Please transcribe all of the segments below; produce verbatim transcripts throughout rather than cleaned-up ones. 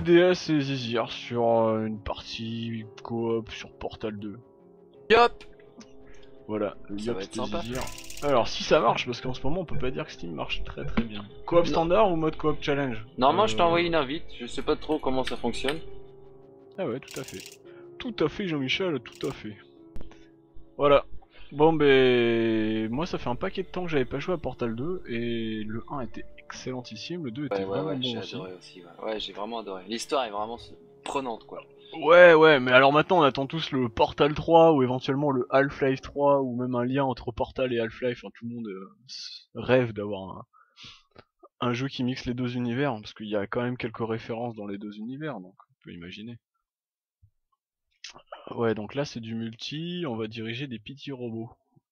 D S et Zizir sur euh, une partie coop sur Portal deux. Yop. Voilà, le Ça Yop va être et sympa. Zizir. Alors si ça marche, parce qu'en ce moment on peut pas dire que Steam marche très très bien. Coop standard ou mode coop challenge? Normalement, Euh, je t'ai envoyé une invite. Je sais pas trop comment ça fonctionne. Ah ouais, tout à fait. Tout à fait Jean-Michel, tout à fait. Voilà. Bon ben moi ça fait un paquet de temps que j'avais pas joué à Portal deux et le un était excellentissime, le deux était Ouais, ouais, vraiment ouais, bon j'ai aussi. adoré aussi. Ouais, ouais j'ai vraiment adoré. L'histoire est vraiment prenante, quoi. Ouais ouais, mais alors maintenant on attend tous le Portal trois ou éventuellement le Half-Life trois ou même un lien entre Portal et Half-Life, enfin, tout le monde euh, rêve d'avoir un, un jeu qui mixe les deux univers, parce qu'il y a quand même quelques références dans les deux univers, donc on peut imaginer. Ouais, donc là c'est du multi, on va diriger des petits robots.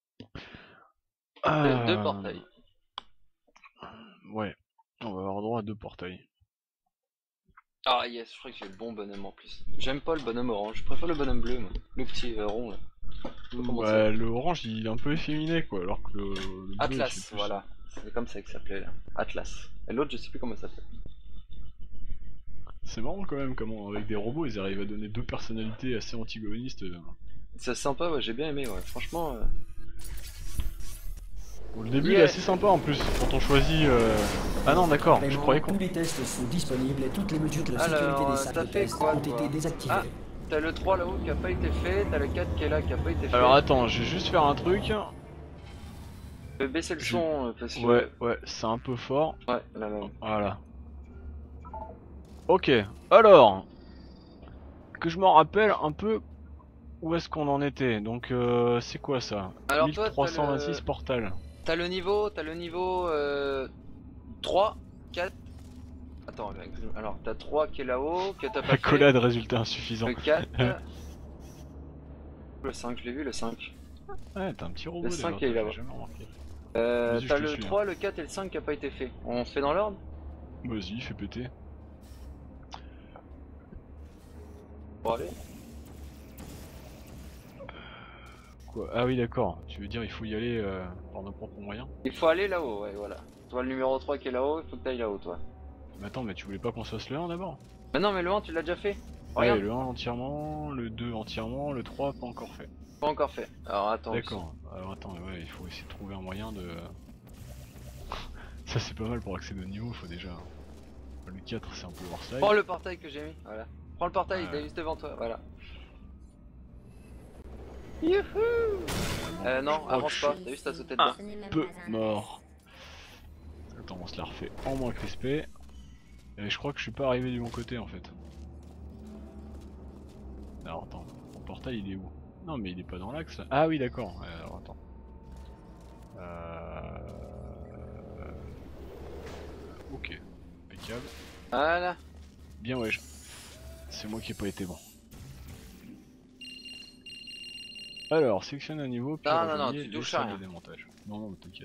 Deux, deux Ah, portails. ouais, on va avoir droit à deux portails. Ah yes, je crois que j'ai le bon bonhomme en plus. J'aime pas le bonhomme orange, je préfère le bonhomme bleu, moi. Le petit euh, rond là. Comment Bah, le orange il est un peu efféminé quoi, alors que le, le bleu il fait Atlas, plus. voilà. C'est comme ça que ça s'appelait là. Atlas. Et l'autre, je sais plus comment ça s'appelle. C'est marrant quand même comment avec des robots ils arrivent à donner deux personnalités assez antagonistes. euh. C'est sympa, ouais, j'ai bien aimé, ouais. Franchement. Euh... Bon, le début il est Yes. assez sympa en plus quand on choisit. Euh... Ah non d'accord, je croyais qu'on. Tous les tests sont disponibles et toutes les mesures de sécurité Alors, des euh, salles t'as de fait test quoi, ont toi été désactivées. Ah, t'as le trois là-haut qui a pas été fait, t'as le quatre qui est là qui a pas été fait. Alors attends, je vais juste faire un truc. Je vais baisser le Je- son euh, parce que. Ouais, ouais, c'est un peu fort. Ouais, là, là. Voilà. Ok, alors que je m'en rappelle un peu où est-ce qu'on en était. Donc euh, c'est quoi ça? Alors toi, mille trois cent vingt-six t'as le... portal. T'as le niveau, t'as le niveau euh, trois, quatre. Attends, alors t'as trois qui est là-haut, que t'as pas fait. Accolade, résultat insuffisant. Le quatre. Le cinq, je l'ai vu, le cinq. Ouais, t'as un petit robot Le cinq d'ailleurs, est là-bas. j'ai jamais remarqué. Euh, Vas-y, je t'as te le suis, trois, le quatre et le cinq qui a pas été fait. On se fait dans l'ordre? Vas-y, fais péter. Bon, allez. Quoi? Ah oui, d'accord. Tu veux dire il faut y aller euh, par nos propres moyens? Il faut aller là-haut, ouais, voilà. Toi, le numéro trois qui est là-haut, il faut que t'ailles là-haut, toi. Mais attends, mais tu voulais pas qu'on se fasse le un d'abord? Mais non, mais le un, tu l'as déjà fait. Ouais, Regarde, le un entièrement, le deux entièrement, le trois pas encore fait. pas encore fait. Alors attends. D'accord. Alors attends, ouais, il faut essayer de trouver un moyen de... Ça c'est pas mal pour accéder au niveau, il faut déjà... Le quatre c'est un peu oversize. Prends le portail que j'ai mis, voilà. Prends le portail, Ouais. il est juste devant toi, voilà. Youhou. Euh, non, crois avance que pas, t'as juste à sauter dedans. Un peu mort. Attends, on se la refait en moins crispé. Et je crois que je suis pas arrivé du bon côté en fait. Alors attends, mon portail il est où? Non mais il est pas dans l'axe. Ah oui d'accord, ouais, alors attends. Euh... Ok, impeccable. Voilà. Bien ouais, je- c'est moi qui ai pas été bon. Alors, sélectionne un niveau, puis Non, non, non, rejoignez tu les touches à salles rien. de démontage. Non, non, mais t'inquiète.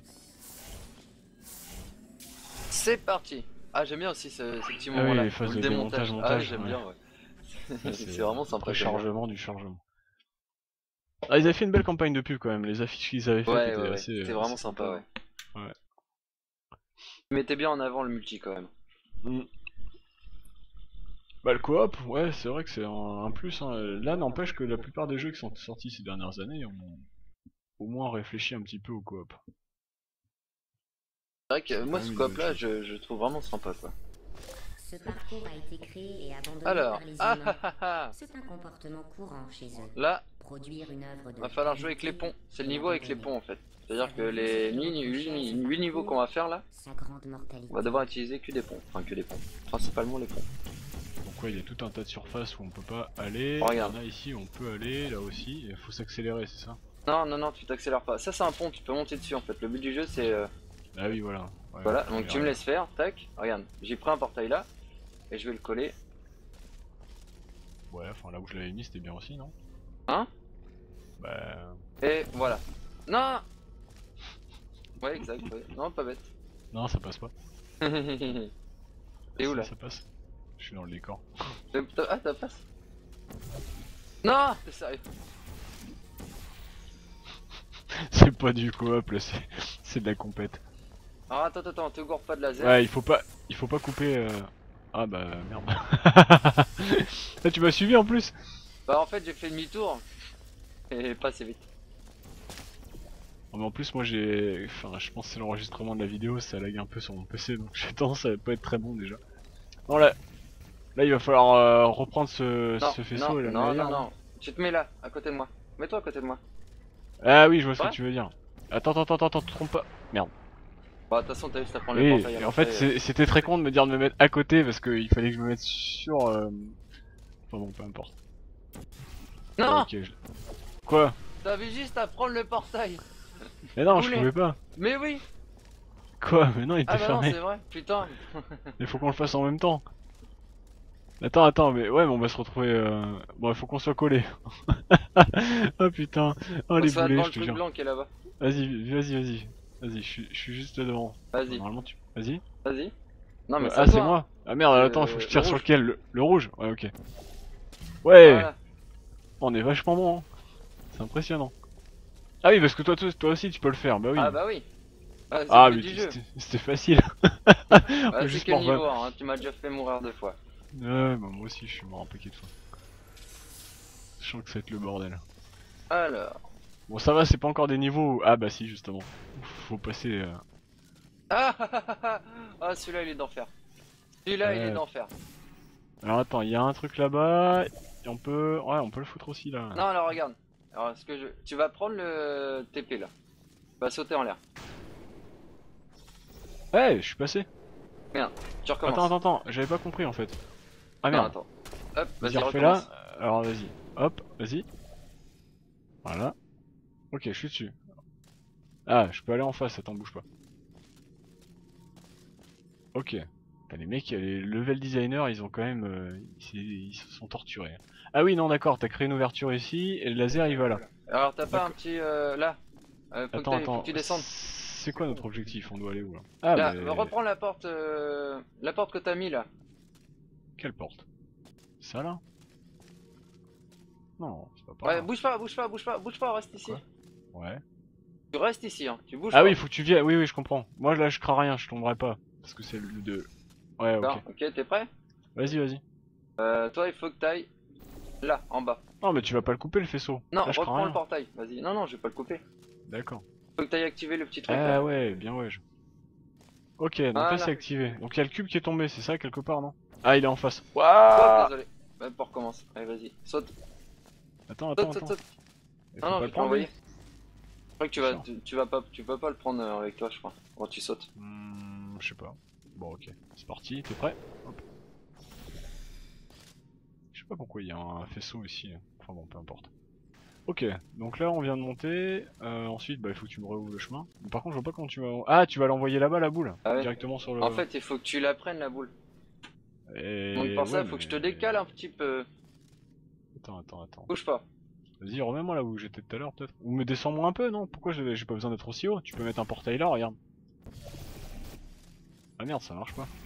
C'est parti. Ah, j'aime bien aussi ce, ce petit Ah oui, moment là. les phases Ou de le démontage, Ah, montage, j'aime ouais. bien, ouais. C'est vraiment sympa. Le j'aime bien. chargement du chargement. Ah, ils avaient fait une belle campagne de pub quand même, les affiches qu'ils avaient faites Ouais, étaient ouais, ouais. assez. C'était euh, vraiment assez sympa, ouais. Ouais. Ils mettaient bien en avant le multi quand même. Mm. Bah, le coop, ouais, c'est vrai que c'est un, un plus. Hein. Là, n'empêche que la plupart des jeux qui sont sortis ces dernières années ont au moins réfléchi un petit peu au coop. C'est vrai que euh, C'est moi quand ce même une coop bonne là, chose. je, je trouve vraiment sympa quoi. Ce parcours a été créé et abandonné Alors, par les ah humains. ah ah ah. C'est un comportement courant chez eux. Là, Produire une œuvre de va falloir jouer avec les qualité ponts. C'est le et niveau avec les l'abandonner. ponts en fait. C'est-à-dire que les huit niveaux qu'on va faire là, Sa grande mortalité. on va devoir utiliser que des ponts. Enfin que des ponts. Principalement les ponts. Donc, ouais, il y a tout un tas de surfaces où on peut pas aller. Regarde. Il y en a ici où on peut aller, là aussi. Il faut s'accélérer, c'est ça? Non, non, non, tu t'accélères pas. Ça c'est un pont, tu peux monter dessus en fait. Le but du jeu c'est... euh, Ah oui, voilà. Ouais, Voilà, ouais, donc tu me laisses faire, tac, regarde. J'ai pris un portail là, et je vais le coller. Ouais, enfin là où je l'avais mis, c'était bien aussi, non? Hein? Bah. Et voilà. Non. Ouais, exact, ouais. Non, pas bête. Non, ça passe pas. Et où Si, là? Ça passe. Je suis dans le décor. Ah, ça passe. Non, t'es sérieux? C'est pas du coop là, c'est c'est de la compète. Alors attends, attends, te gourre pas de laser. Ouais, il faut pas, il faut pas couper. Euh... Ah bah merde. Là tu m'as suivi en plus. Bah en fait j'ai fait demi-tour. Et pas assez vite. Non, mais en plus moi j'ai... Enfin je pense que c'est l'enregistrement de la vidéo, ça lag un peu sur mon P C donc j'ai tendance à pas être très bon déjà. Non là, là il va falloir euh, reprendre ce, Non, ce faisceau non, et la non, meilleure, non, hein. non. Tu te mets là, à côté de moi. Mets-toi à côté de moi. Ah oui je vois ce Ouais. que tu veux dire. Attends, attends, attends, attends, te trompe pas. Merde. Bah de toute façon t'as juste à prendre le Oui, portail à et en fait l'entrée, c'est- c'était très con de me dire de me mettre à côté parce qu'il fallait que je me mette sur... Euh... Enfin bon, peu importe. euh. Non, Ouais, ok, je- Quoi? t'avais juste à prendre le portail. Mais non, je Voulez. pouvais pas. Mais oui. Quoi? Mais non, il était Ah bah non fermé. c'est vrai, putain. Il faut qu'on le fasse en même temps. Attends, attends, mais ouais, mais on va se retrouver... Euh... Bon, il faut qu'on soit collés. Oh putain. Oh On les se va boulets, devant je le te truc jure. blanc qui est là-bas. Vas-y, vas-y, vas-y. Vas-y, je suis- je suis juste là devant. Vas-y, Normalement tu... Vas-y. vas-y. Non mais Euh, ça ah, c'est moi? Ah merde, Le- attends, faut que je le tire sur rouge. lequel? Le, le rouge? Ouais, ok. Ouais, Voilà. on est vachement bon, hein. C'est impressionnant. Ah oui, parce que toi, toi, toi aussi tu peux le faire, bah oui. Ah bah oui. Ah, c'est Ah, le mais but du tu- jeu. c'était c'était facile. Ah, c'est Juste quel pour niveau pas- hein, tu m'as déjà fait mourir deux fois. Ouais, bah moi aussi je suis mort un paquet de fois. Je sens que ça va être le bordel. Alors. Bon, ça va, c'est pas encore des niveaux où... Ah bah si, justement. Faut passer... euh, Ah ah ah ah ah celui-là il est d'enfer. Celui-là il Ouais. est d'enfer. Alors attends, il y a un truc là-bas... Et on peut... Ouais, on peut le foutre aussi, là. Non alors regarde. Alors ce que je. Tu vas prendre le T P là. Tu vas sauter en l'air. Ouais, je suis passé. Tu recommences. Attends, attends, attends, j'avais pas compris en fait. Ah Non, merde. attends. Hop, Vas-y, vas-y refais là. recommence. Alors vas-y. Hop, vas-y. Voilà. Ok, je suis dessus. Ah, je peux aller en face, attends, bouge pas. Ok. Putain, les mecs, les level designers, ils ont quand même... euh, ils, ils se sont torturés. Ah oui, non, d'accord, t'as créé une ouverture ici, et le laser, il va là. Alors t'as pas D'accord. un petit euh, là. Euh, faut, Attends, que t'ailles- faut attends. que tu descendes. C'est quoi notre objectif? On doit aller où là? Ah, Là, mais... reprends la porte, euh, la porte que t'as mis là. Quelle porte? Ça là? Non, c'est pas par Ouais, là. bouge pas, bouge pas, bouge pas, bouge pas, reste ici. Quoi? Ouais. Tu restes ici, hein. Tu bouges Ah pas. oui, faut que tu viennes. Oui, oui, je comprends. Moi là, je crains rien, je tomberai pas. Parce que c'est le de. Ouais, ok. D'accord, ok, t'es prêt? Vas-y, vas-y. Euh, toi, il faut que t'ailles là, en bas. Non, mais tu vas pas le couper le faisceau. Non, Là, je crains reprends rien. le portail. Vas-y. Non, non, je vais pas le couper. D'accord. Faut que t'ailles activer le petit truc Ah là. ouais, bien ouais. Je... Ok, donc Voilà. là c'est activé. Donc il y a le cube qui est tombé, c'est ça quelque part, non? Ah, il est en face. Hop, Waouh. désolé. Bah, pour recommencer. Allez, vas-y. Saute, Attends, attends, saute, saute, attends. saute. Il Non, faut non, pas je le vais te prendre, l'envoyer. lui. Je crois que tu vas, Sûr. tu, tu vas pas, tu peux pas le prendre euh, avec toi, je crois. Bon, tu sautes. Hmm, je sais pas. Bon, ok. C'est parti, t'es prêt? Hop. Je sais pas pourquoi il y a un faisceau ici. Enfin bon, peu importe. Ok, donc là on vient de monter. Euh, ensuite, bah il faut que tu me rouvres le chemin. Mais par contre, je vois pas comment tu vas. Ah, tu vas l'envoyer là-bas la boule? Ah ouais. Directement sur le. En fait, il faut que tu la prennes la boule. Et... Donc pour ça, ouais, il faut que je te mais- décale un petit peu. Attends, attends, attends. Bouge pas. Vas-y, remets-moi là où j'étais tout à l'heure peut-être. Ou me descends-moi un peu, non? Pourquoi j'ai j'ai pas besoin d'être aussi haut? Tu peux mettre un portail là, regarde. Ah merde, ça marche pas.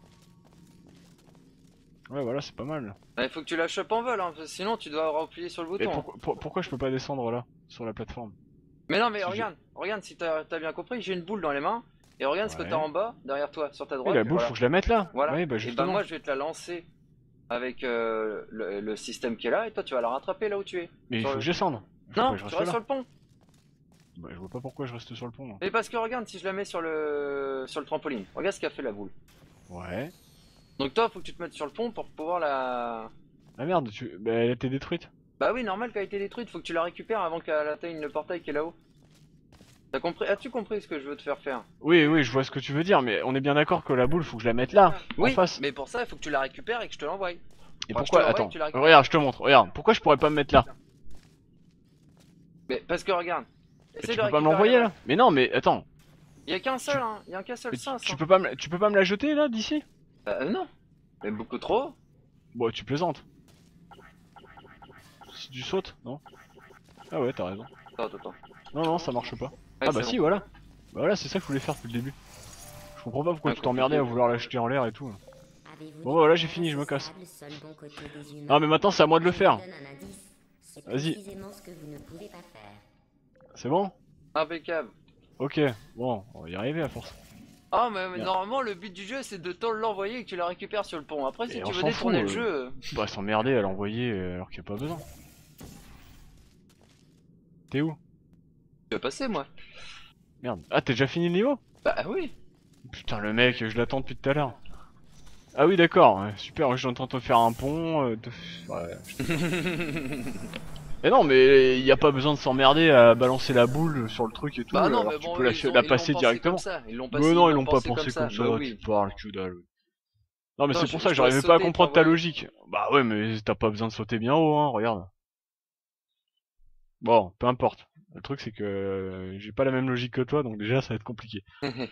Ouais, voilà, c'est pas mal. Ah, il faut que tu la chopes en vol, hein, parce que sinon tu dois appuyer sur le Et bouton. pourquoi, pour- pourquoi je peux pas descendre là, sur la plateforme? Mais non, mais Si regarde, regarde si t'as as bien compris, j'ai une boule dans les mains. Et regarde ce que Ouais. t'as en bas, derrière toi, sur ta Et droite. la boule, voilà. faut que je la mette là? Voilà. Ouais, bah et justement. bah moi je vais te la lancer avec euh, le, le système qui est là, et toi tu vas la rattraper là où tu es. Mais il sur faut le- que je descende. Faut Non, pas que je tu reste restes là. sur le pont. Bah, je vois pas pourquoi je reste sur le pont. Là. Mais parce que regarde, si je la mets sur le sur le trampoline, regarde ce qu'a fait la boule. Ouais. Donc toi, faut que tu te mettes sur le pont pour pouvoir la... Ah merde, tu... bah, elle a été détruite. Bah oui, normal qu'elle a été détruite, faut que tu la récupères avant qu'elle atteigne le portail qui est là-haut. T'as compris? As-tu compris ce que je veux te faire faire? Oui, oui, je vois ce que tu veux dire, mais on est bien d'accord que la boule, faut que je la mette là, Oui, en face. mais pour ça, il faut que tu la récupères et que je te l'envoie. Et Enfin, je te pourquoi? l'envoie et Attends, tu la récupères. regarde, je te montre, regarde. Pourquoi je pourrais pas me mettre là? Mais parce que regarde, Mais essaie tu de peux pas me récupérer l'envoyer la là? Mais non, mais attends. Il y a qu'un seul, hein, il y a qu'un seul Mais tu, sens. tu hein. peux pas me... tu peux pas me la jeter là, d'ici? Euh, non, mais beaucoup trop. Bon, tu plaisantes. Si tu sautes, non? Ah ouais, t'as raison. Attends, attends. Non, non, ça marche pas. Ouais, Ah bah c'est si, bon. voilà. Bah voilà, c'est ça que je voulais faire depuis le début. Je comprends pas pourquoi Ouais, tu t'emmerdais à compliqué. vouloir la jeter en l'air et tout. Avez-vous Bon, du voilà, temps j'ai fini, je me casse. responsable, seul bon côté des humains? Ah mais maintenant c'est à moi de le Je faire. vous donne un indice. C'est Vas-y. précisément ce que vous ne pouvez pas faire. C'est bon? Impeccable. Ok, bon, on va y arriver à force. Ah mais, mais Merde. normalement le but du jeu c'est de te l'envoyer et que tu la récupères sur le pont. Après si Et tu on veux s'en détourner fout, le euh. jeu... Faut pas s'emmerder à l'envoyer euh, alors qu'il n'y a pas besoin. T'es où? Je vais passer moi. Merde. Ah, t'as déjà fini le niveau? Bah oui. Putain, le mec, je l'attends depuis tout à l'heure. Ah oui, d'accord, ouais, super, je suis en train de te faire un pont. Euh, te... ouais, je- Mais non, mais y a pas besoin de s'emmerder à balancer la boule sur le truc et tout, Bah non alors mais que tu bon peux eux, la, ils ont, la ils l'ont passer pensé comme directement. ça. Ils l'ont Mais passé, non, ils ils l'ont l'ont pas pensé pensé comme ça. comme ça, Bah tu oui. parles, que dalle. oui. Non, mais Non, c'est je- pour ça que je dois j'arrivais pas à sauter et comprendre ta t'envoyer. logique. Bah ouais, mais t'as pas besoin de sauter bien haut, hein, regarde. Bon, peu importe. Le truc, c'est que euh, j'ai pas la même logique que toi, donc déjà, ça va être compliqué.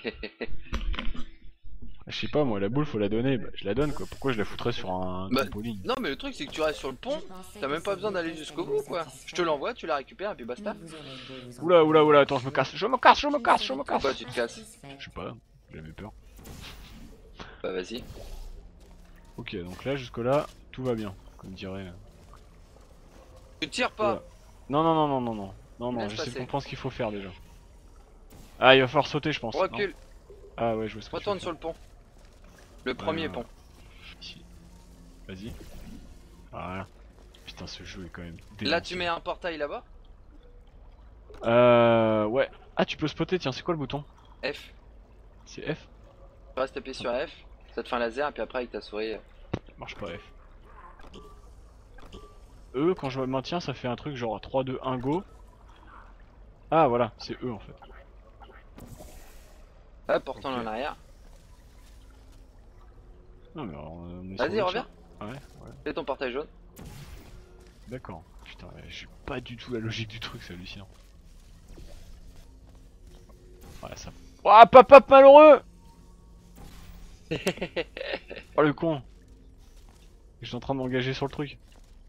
Je sais pas, moi, la boule, faut la donner, bah, je la donne, quoi. Pourquoi je la foutrais sur un Bah, trampoline? non mais le truc c'est que tu restes sur le pont, Je pensais t'as que même pas ces besoin deux d'aller tests jusqu'au allaient bout me quoi. Je te satisfaire. l'envoie, tu la récupères et puis Mais basta. vous aurez beau vous en Oula, oula, oula, prendre attends, je me un casse, jeu, je me casse, je me je casse, je serai me casse. Pourquoi tu te casses? satisfaite. Je sais pas, j'avais peur. Bah vas-y. Ok, donc là, jusque là, tout va bien, comme dirait... Tu tires Oula. pas. Non, non, non, non, non, non. Non, non, Laisse j'essaie de passer. comprendre ce qu'il faut faire déjà. Ah, il va falloir sauter, je pense. non Recule, Ah ouais, je vois ce que retourne tu sur veux le pont. Le faire. premier Ouais, pont. ouais, ici. Vas-y. Voilà. Putain, ce jeu est quand même Là démentiel. tu mets un portail là-bas. Euh... Ouais. Ah, tu peux spotter, tiens, c'est quoi le bouton? F. C'est F? Tu restes appuyé sur F, ça te fait un laser et puis après avec ta souris. euh, Marche pas F. E, quand je maintiens, ça fait un truc genre trois, deux, un, go. Ah, voilà, c'est E en fait. Hop, portant Ok. en arrière. Non, mais alors, on est sur Vas-y, le reviens. tien. Ouais, ouais, Fais ton portail jaune. d'accord. Putain, ouais, j'ai pas du tout la logique du truc, c'est hallucinant. Voilà, ça. Ouah, pop pop malheureux. Oh le con. Je suis en train de m'engager sur le truc.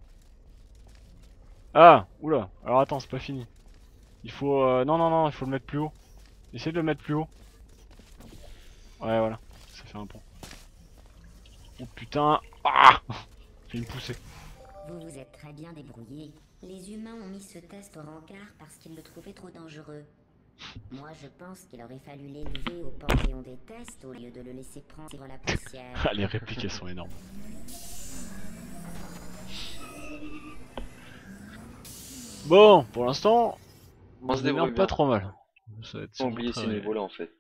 Ah, oula. Alors attends, c'est pas fini. Il faut... Euh... Non, non, non, il faut le mettre plus haut. Essaye de le mettre plus haut. Ouais, voilà. Ça fait un pont. Oh putain. Ah. J'ai une poussée. Vous vous êtes très bien débrouillé. Les humains ont mis ce test au rencard parce qu'ils le trouvaient trop dangereux. Moi, je pense qu'il aurait fallu l'élever au panthéon des tests au lieu de le laisser prendre la poussière. Ah, les répliques elles sont énormes. Bon, pour l'instant, On se débrouille démerde pas bien. trop mal. Ça va être J'ai oublié très ces réel. niveaux là en fait.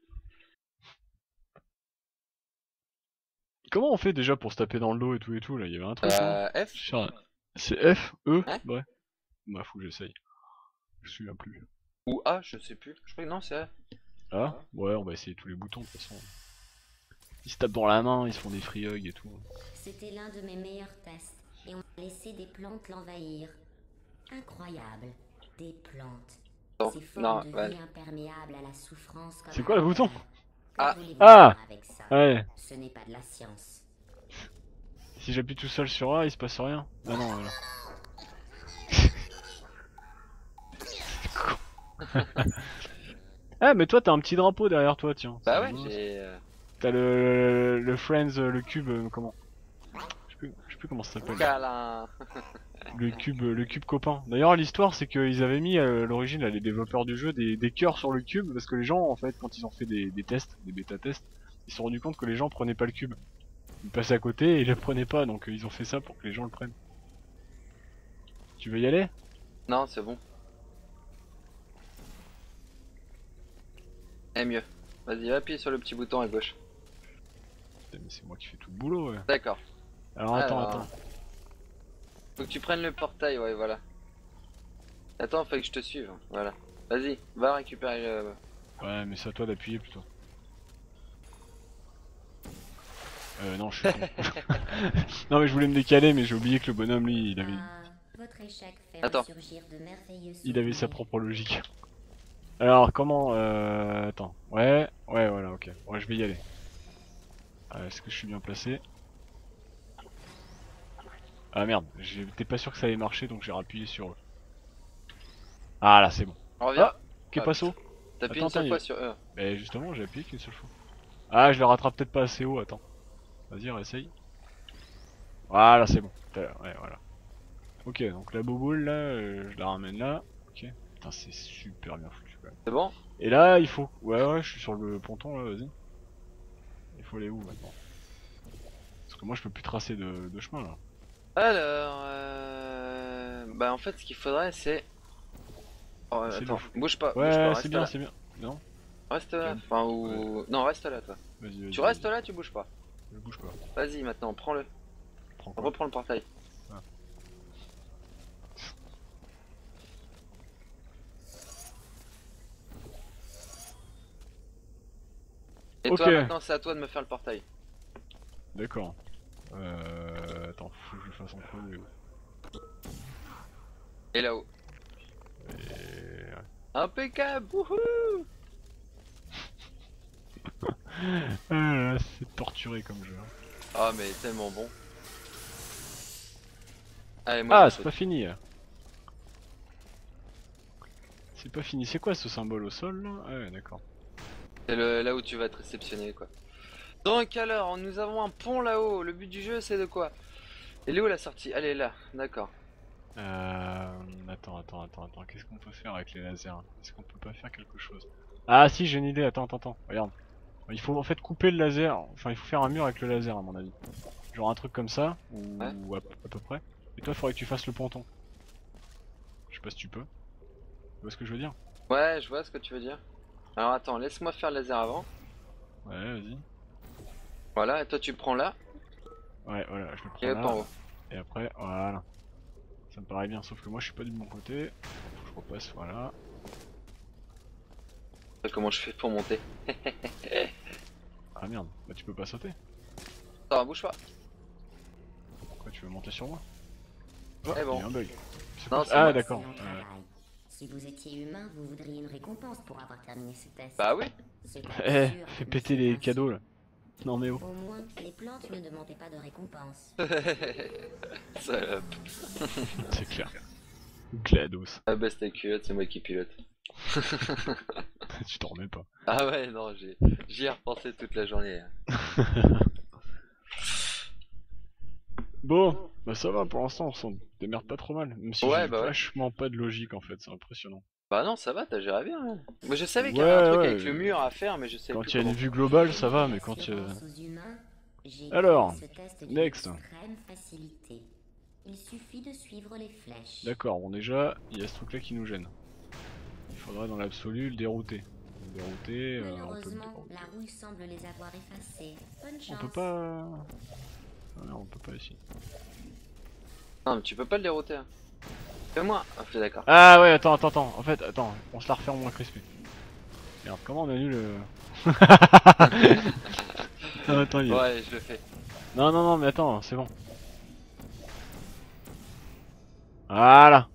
Comment on fait déjà pour se taper dans le dos et tout et tout là? Il y avait un truc, non? Euh, F. Sur- C'est F, E, Ouais. ouais. Bah faut que j'essaye. Je me souviens plus. Ou A, je sais plus. Je crois que non, c'est A. Ah, ouais, on va essayer tous les boutons de toute façon. Ils se tapent dans la main, ils se font des free hugs et tout. C'était l'un de mes meilleurs tests et on a laissé des plantes l'envahir. Incroyable. Des plantes. Non, Ces formes non, de ouais. vie imperméables à la souffrance comme C'est à quoi le la bouton? douleur. Que Ah. voulez-vous Ah. faire avec ça? Ouais, Ce n'est pas de la science. si j'appuie tout seul sur A, il se passe rien. Ah non, voilà. Ah, mais toi t'as un petit drapeau derrière toi, tiens. Bah C'est ouais, rigolo, ça. j'ai. euh, T'as le, le Friends, euh, le cube, euh, comment? Je sais plus, je sais plus comment ça s'appelle. Câlin. Le cube, euh, le cube copain. D'ailleurs, l'histoire, c'est qu'ils avaient mis euh, à l'origine, là, les développeurs du jeu, des, des cœurs sur le cube, parce que les gens, en fait, quand ils ont fait des, des tests, des bêta-tests, ils se sont rendus compte que les gens prenaient pas le cube. Ils passaient à côté et ils le prenaient pas, donc euh, ils ont fait ça pour que les gens le prennent. Tu veux y aller? Non, c'est bon. Et mieux. Vas-y, appuie sur le petit bouton à gauche. Putain, mais c'est moi qui fais tout le boulot, ouais. D'accord. Alors attends, Alors. attends. Faut que tu prennes le portail, ouais, voilà. Attends, faut que je te suive. Voilà. Vas-y, va récupérer le. Ouais, mais c'est à toi d'appuyer plutôt. Euh, non, je suis con. Non, mais je voulais me décaler, mais j'ai oublié que le bonhomme, lui, il avait, Ah, votre échec fait Attends. ressurgir de merveilleux il avait sa souvenirs. propre logique. Alors, comment, euh, attends. Ouais, ouais, voilà, ok. Ouais, je vais y aller. Euh, Est-ce que je suis bien placé? Ah merde, j'étais pas sûr que ça allait marcher, donc j'ai rappuyé sur eux. Ah là, c'est bon. Reviens. Qu'est Ah, passo? T'appuies attends, une seule attends, fois il- sur E. Mais justement, j'ai appuyé qu'une seule fois. Ah, je le rattrape peut-être pas assez haut, attends. Vas-y, réessaye. Voilà, c'est bon. Ouais, voilà. Ok, donc la boboule là, euh, je la ramène là. Ok. Putain, c'est super bien foutu quand même. C'est bon? Et là, il faut. Ouais, ouais, je suis sur le ponton là, vas-y. faut aller où maintenant? Parce que moi je peux plus tracer de, de chemin là. Alors, euh... bah en fait, ce qu'il faudrait, c'est. Oh, C'est attends, le- bouge pas, bouge pas, Ouais, reste c'est bien, là. c'est bien. Non? Reste là, Calme. enfin, ou. Non, reste là, toi. Vas-y, vas-y. Tu restes vas-y. là, tu bouges pas. Je bouge pas. Vas-y, maintenant, prends-le. Prends quoi? Reprends le portail. Ah. Et Ok. toi, maintenant, c'est à toi de me faire le portail. D'accord. Euh... Attends, faut que je le fasse en premier. Et là-haut. Et... Impeccable, wouhou! Ah là là, c'est torturé comme jeu. Ah, mais tellement bon. Allez, moi, Ah, je c'est saute. pas fini. C'est pas fini. C'est quoi ce symbole au sol là? Ah ouais, d'accord. C'est le- là où tu vas être réceptionné, quoi. Donc, alors, nous avons un pont là-haut. Le but du jeu, c'est de quoi? Elle est où la sortie? Elle est là, d'accord. Euh... Attends, attends, attends, attends. Qu'est-ce qu'on peut faire avec les lasers? Est-ce qu'on peut pas faire quelque chose? Ah si, j'ai une idée. Attends, attends, attends. Regarde. Il faut en fait couper le laser. Enfin, il faut faire un mur avec le laser à mon avis. Genre un truc comme ça, ou Ouais. ou à, à peu près. Et toi, il faudrait que tu fasses le ponton. Je sais pas si tu peux. Tu vois ce que je veux dire? Ouais, je vois ce que tu veux dire. Alors, attends, laisse-moi faire le laser avant. Ouais, vas-y. Voilà, et toi, tu prends là. Ouais, voilà, je le prends Et hop en là. haut. Et après, voilà. Ça me paraît bien, sauf que moi je suis pas du bon côté. Faut que je repasse, voilà. Comment je fais pour monter? Ah merde, bah tu peux pas sauter. Attends, bouge pas. Pourquoi tu veux monter sur moi? Oh, Eh bon. il y a un bug. C'est Non, quoi c'est ça? Ah moi. d'accord. Excellent Euh, travail. Si vous étiez humain, vous voudriez une récompense pour avoir terminé ce test. Bah oui. C'est Eh, sûr fais que péter c'est les ainsi. cadeaux là. Non mais oh. Au moins, les plantes ne demandaient pas de récompense. Salope. C'est clair. GLaDOS. Ah bah c'était culotte, c'est moi qui pilote. Tu t'en remets pas. Ah ouais, non, j'ai j'y ai repensé toute la journée. Bon, bah ça va pour l'instant, on s'en démerde pas trop mal. Même si Ouais, j'ai bah ouais. vachement pas de logique en fait, c'est impressionnant. Bah non, ça va, t'as géré bien. Hein. Moi je savais qu'il y Ouais, avait un truc ouais, avec le euh, mur à faire, mais je savais Quand plus il y a comment. une vue globale, ça va, mais quand il y a... L'assurance aux humains, j'ai Alors, créé ce test d'une next. extrême facilité. Il suffit de suivre les flèches. D'accord, bon déjà, il y a ce truc là qui nous gêne. Il faudrait dans l'absolu le dérouter. Le dérouter, euh, on peut le Malheureusement, dérouter. la rouille semble les avoir effacés. Bonne On chance. peut pas... Ah non, on peut pas ici. Non, mais tu peux pas le dérouter. Hein. Fais-moi. Ah, je suis d'accord. Ah ouais, attends, attends, attends. En fait, attends, on se la refait en moins crispé. Merde, comment on a eu le... Non, attends, il y a- Ouais, je le fais. Non, non, non, mais attends, c'est bon. Voilà.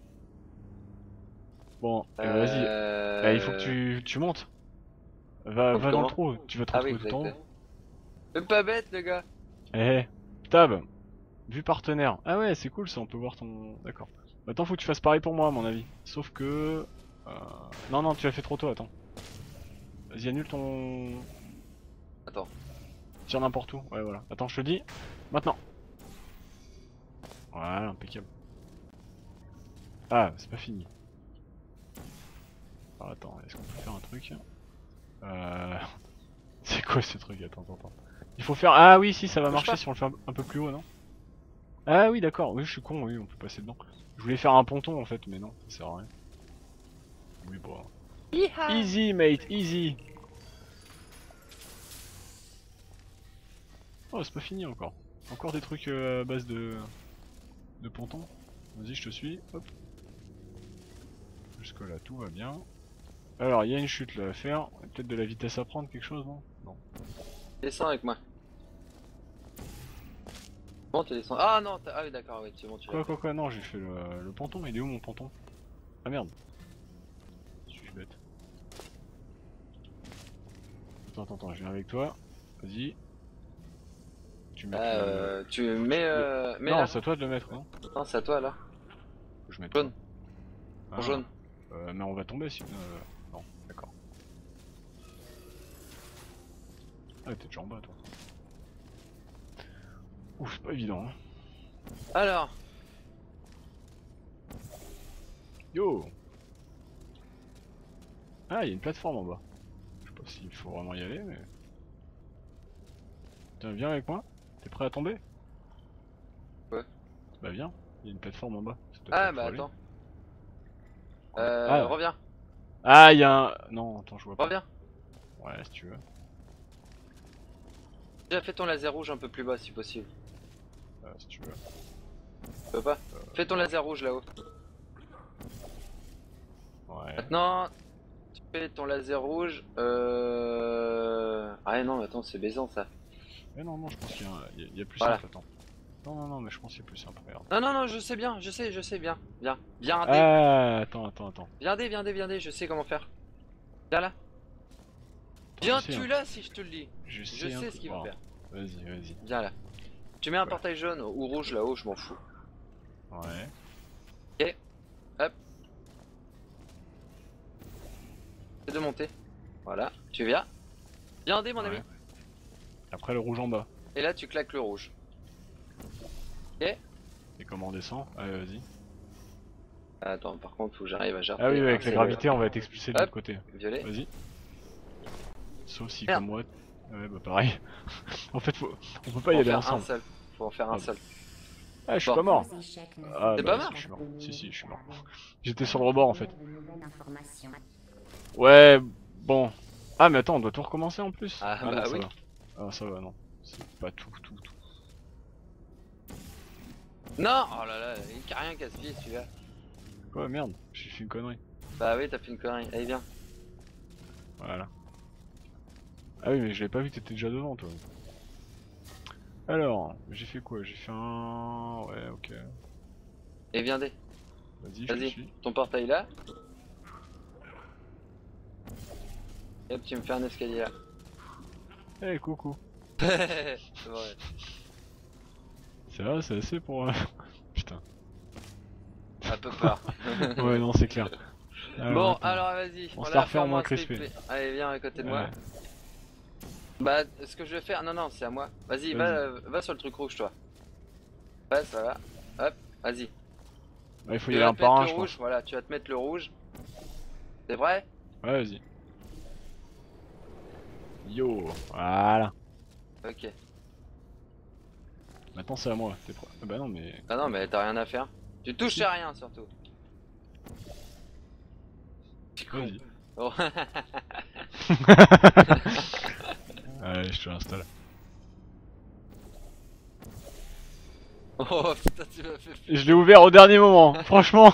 Bon, euh, vas-y. Euh... Bah, il faut que tu, tu montes. Va, Donc, va dans le comment trou, tu vas te Ah oui, retrouver tout en haut. exact. C'est pas bête, le gars. Eh, eh, tab. Vue partenaire. Ah ouais, c'est cool ça, on peut voir ton... D'accord. Maintenant, faut que tu fasses pareil pour moi, à mon avis. Sauf que... euh, Non, non, tu l'as fait trop tôt, attends. Vas-y, annule ton... Attends. Tire n'importe où. Ouais, voilà. Attends, je te dis. Maintenant. Voilà, impeccable. Ah, c'est pas fini. Alors, attends, est-ce qu'on peut faire un truc? Euh... C'est quoi ce truc? Attends, attends, attends. Il faut faire... Ah oui, si, ça va Bouge marcher pas. si on le fait un- un peu plus haut, non? Ah oui, d'accord. Oui, je suis con, oui, on peut passer dedans. Je voulais faire un ponton, en fait, mais non, ça sert à rien. Oui, bon... Easy, mate, easy. Oh, c'est pas fini encore. Encore des trucs euh, à base de... de ponton. Vas-y, je te suis. Hop. Jusque là, tout va bien. Alors, il y a une chute là à faire. Peut-être de la vitesse à prendre, quelque chose, non? Non. Descends avec moi. Bon, tu descends. Ah non, t'as- ah oui, d'accord, oui, c'est bon, tu Quoi, l'as. quoi, quoi, non, j'ai fait le, le ponton. Il est où mon ponton? Ah merde. Je suis bête. Attends, attends, attends, je viens avec toi. Vas-y. Tu mets. Ah, euh, tu mets. Euh, mets non, là. c'est à toi de le mettre, non? Non, c'est à toi là. Faut que je mette Jaune. quoi En jaune. Euh, mais on va tomber si. Euh, non, d'accord. Ah, t'es déjà en bas, toi. Ouf, c'est pas évident, hein. Alors, Yo! Ah, il y a une plateforme en bas. Je sais pas s'il faut vraiment y aller, mais. Tiens, viens avec moi. T'es prêt à tomber? Ouais. Bah viens, il y a une plateforme en bas. Ça doit Ah pas bah aller. attends. Euh, Ah. reviens, Ah, il y a un... Non, attends, je vois pas. reviens. Ouais, si tu veux. Déjà fais ton laser rouge un peu plus bas si possible. Euh, si tu veux. Tu peux pas? Fais ton laser rouge là-haut. Ouais. Maintenant, tu fais ton laser rouge. Euh... Ah non, mais attends, c'est baisant ça. Mais non, non, je pense qu'il y, a un- il y a- il y a plus Voilà. simple, attends. Non, non, non, mais je pense qu'il y a plus simple, regarde. Non, non, non, je sais bien, je sais, je sais bien. Viens, viens, dé, Ah, attends, attends, attends. viens, dé, viens, dé, viens, dé, je sais comment faire. Viens là. Attends, Viens, je sais, tu hein. là si je te le dis. Je Je sais, un sais peu. ce qu'il faut Bon, faire. Vas-y, vas-y. Viens là. Tu mets un Ouais. portail jaune ou rouge là-haut, je m'en fous. Ouais. C'est de monter. Voilà, tu viens. Viens, dé, mon Ouais. ami. Après le rouge en bas. Et là, tu claques le rouge. Et comment on descend? Allez, vas-y. Attends, par contre, faut que j'arrive à gérer. Ah oui, ouais, avec c'est la le gravité, on va être expulsé de Hop. l'autre côté. Violet. Vas-y. Sauf si, Merde. comme moi. Ouais, bah pareil. En fait, faut... on peut Faut pas y en aller faire ensemble. un seul. Faut en faire un Ah. seul. Ah, je suis Bon. pas mort. Vos échecs ne Ah, T'es bah, pas si, mort je suis mort. Si, si, je suis mort. J'étais sur le rebord en fait. De nouvelles informations. Ouais, bon. Ah, mais attends, on doit tout recommencer en plus. Ah, non, bah ça oui. va. Ah, ça va, non. C'est pas tout, tout, tout. Non, oh là là, il n'y a rien casse-pied celui-là. Quoi, merde, j'ai fait une connerie. Bah oui, t'as fait une connerie. Allez, viens. Voilà. Ah oui, mais je l'avais pas vu, t'étais déjà devant toi. Alors, j'ai fait quoi? J'ai fait un... Ouais, ok. Et viens, dé. Vas-y, je te Vas-y, suis. ton portail là. Et hop, tu me fais un escalier là. Eh, coucou. C'est vrai. C'est vrai, c'est assez pour... euh, Putain. Un peu peur. Ouais, non, c'est clair. Alors, Bon, attends. alors vas-y. On se l'a la refait en fait moins s'il te crispé. plaît. Allez, viens à côté de moi. Ouais. Bah, ce que je vais faire. Non, non, c'est à moi. Vas-y, va, euh, va sur le truc rouge, toi. Passe, voilà. Hop, vas-y. Ouais, il faut Tu y aller vas un te par mettre un, le je rouge, pense. voilà, tu vas te mettre le rouge. C'est vrai? Ouais, vas-y. Yo, voilà. Ok. Maintenant c'est à moi. T'es prêt? Ah bah non, mais... Ah non, mais t'as rien à faire. Tu touches Si. à rien surtout. Vas-y. Oh. Allez, je te l'installe. Oh putain, tu m'as fait flipper. Je l'ai ouvert au dernier moment, franchement.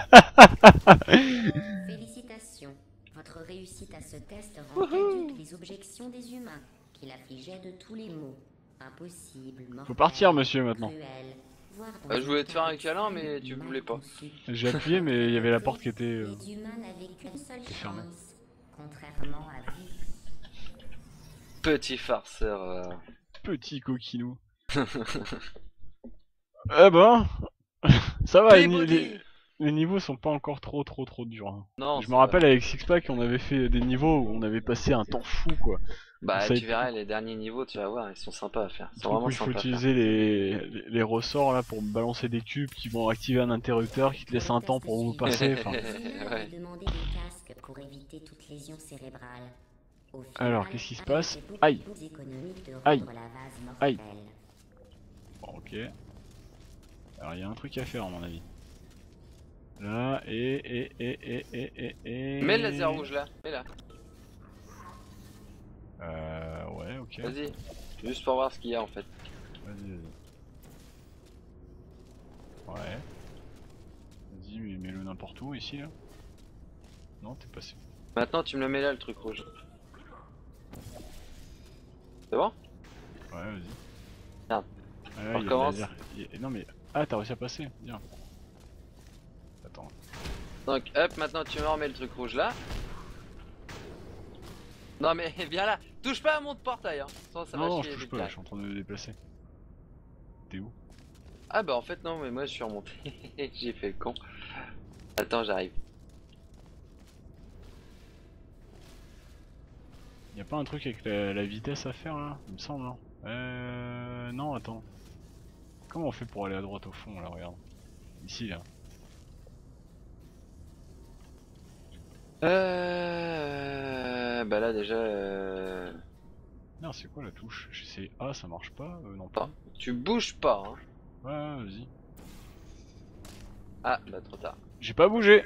Félicitations. Votre réussite à ce test rend caduques les objections des humains, qui l'affligeaient de tous les maux. Impossible, mortel, Faut partir, monsieur, maintenant. cruel, voire dans Bah, je voulais un te faire un cas câlin, extrême mais du tu mal voulais pas. conçu. J'ai appuyé, mais il y avait la porte qui était... euh, Les humains n'avaient qu'une seule C'est fermé. chance, contrairement à vous. Petit farceur. euh. Petit coquinou. Eh ben... Ça va, les, ni- Peabody. les- les niveaux sont pas encore trop trop trop durs. hein. Non, Je c'est me rappelle avec Sixpack, on avait fait des niveaux où on avait passé un temps fou, quoi. Bah, ça a tu été- verras, les derniers niveaux, tu vas voir, ils sont sympas à faire. Ils Le sont truc où vraiment il faut sympas à faire. utiliser les, les, les ressorts là pour balancer des cubes qui vont activer un interrupteur qui te laisse un temps pour vous passer. Enfin, Ouais. Demander des casques pour éviter toute lésion cérébrale. Au final, Alors, qu'est-ce qui se avec passe? des beaucoup Aïe. plus économiques de Aïe. rendre la vase Aïe. mortelle. bon, ok. Alors il y a un truc à faire à mon avis. Là et et et et et et et. Mets le laser rouge là, mets là. Euh ouais, ok. Vas-y. Juste pour voir ce qu'il y a en fait. Vas-y, vas-y. Ouais. Vas-y, mais mets-le n'importe où ici là. Non, t'es passé. Maintenant, tu me le mets là, le truc rouge. C'est bon? Ouais, vas-y. Merde. Ah, On il y a le recommence. laser. Il y a- Non mais. Ah, t'as réussi à passer, bien. Attends. Donc, hop, maintenant tu me remets le truc rouge là. Non, mais viens là. Touche pas à mon portail, hein. Sinon, ça non, va non, chier je touche vite, pas, là, là. je suis en train de me déplacer. T'es où? Ah, bah en fait, non, mais moi je suis remonté. J'ai fait le con. Attends, j'arrive. Y'a pas un truc avec la, la vitesse à faire là? Il me semble, hein. Euh. Non, attends. Comment on fait pour aller à droite au fond là, regarde. Ici là. Euh... Bah là déjà... Euh... Non, c'est quoi la touche? J'essaie A, ça marche pas, euh, non pas. Attends, tu bouges pas, hein. Ouais, ouais, vas-y. Ah, bah trop tard. J'ai pas bougé.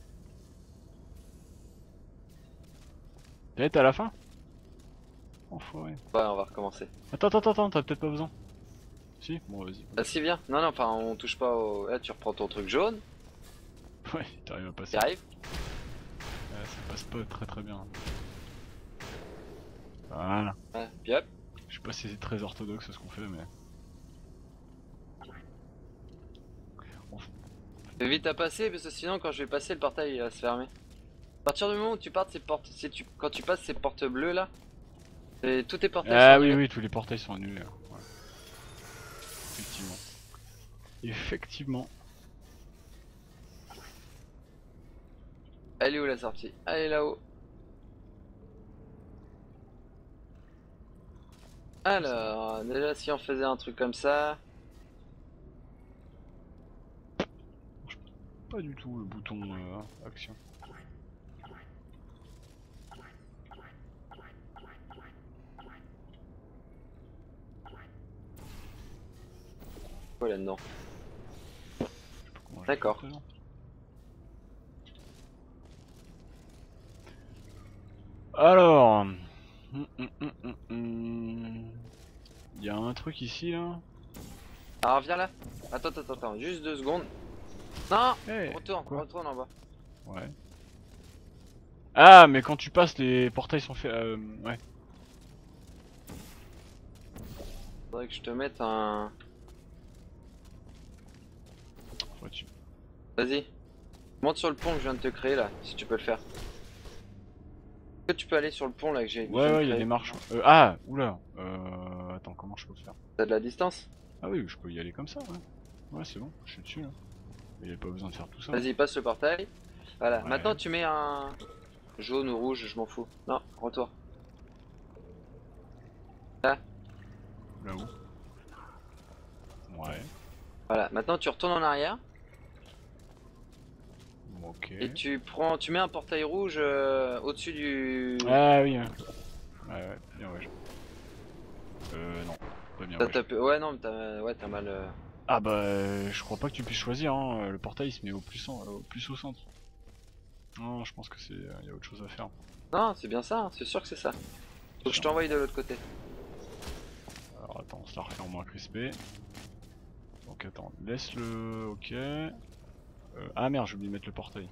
T'es à la fin? Enfoiré. Ouais, on va recommencer. Attends, attends, attends, t'as peut-être pas besoin. Si? Bon, vas-y. Ah si, viens. Non, non, enfin, on touche pas au... Là, tu reprends ton truc jaune, Ouais, t'arrives à passer. tu arrives. Ouais, ça passe pas très très bien. Voilà. Ouais, puis hop. Je sais pas si c'est très orthodoxe ce qu'on fait, mais. Fais vite à passer, parce que sinon, quand je vais passer, le portail il va se fermer. À partir du moment où tu partes ces portes... Si tu... Quand tu passes ces portes bleues là, et tous tes portails Ah sont oui, annulés. oui, tous les portails sont annulés. Là. Ouais. Effectivement. Effectivement. Elle est où la sortie? Elle est là-haut. Alors, déjà si on faisait un truc comme ça... Pas du tout le bouton euh, action. Quoi là-dedans? Je sais pas comment je D'accord. fais, là. Alors, hum, hum, hum, hum, hum. Il y a un truc ici là. Alors viens là. Attends, attends, attends, juste deux secondes. Non, Hey, retourne, quoi retourne en bas. Ouais. Ah, mais quand tu passes, les portails sont faits. Euh, ouais. Faudrait que je te mette un... Faut tu... Vas-y. Monte sur le pont que je viens de te créer là, si tu peux le faire. Est-ce que tu peux aller sur le pont là que j'ai que je viens Ouais, de ouais, il y a créer? des marches. Euh, ah, oula. Euh, attends, comment je peux faire? T'as de la distance? Ah oui, je peux y aller comme ça, ouais. Ouais, c'est bon, je suis dessus là. Il n'y a pas besoin de faire tout ça. Vas-y, passe le portail. Voilà, Ouais. maintenant tu mets un... Jaune ou rouge, je m'en fous. Non, retour. Là, Là où? Ouais. voilà. Maintenant tu retournes en arrière. Bon, ok. Et tu prends, tu mets un portail rouge euh, au-dessus du... Ah oui. Ouais, ouais, ouais, bien ouais. Euh, non. Pas bien T'as ouais. tapé... Ouais, non, mais t'as ouais, t'as mal... euh, Ah bah, euh, je crois pas que tu puisses choisir, hein. Le portail il se met au plus, en- au, plus au centre. Non, je pense que c'est, il y a autre chose à faire. Non, c'est bien ça, hein, c'est sûr que c'est ça. Faut que je t'envoie de l'autre côté. Alors attends, on se la refait en moins crispé. Donc attends, laisse le... Ok. Euh, ah merde, j'ai oublié de mettre le portail.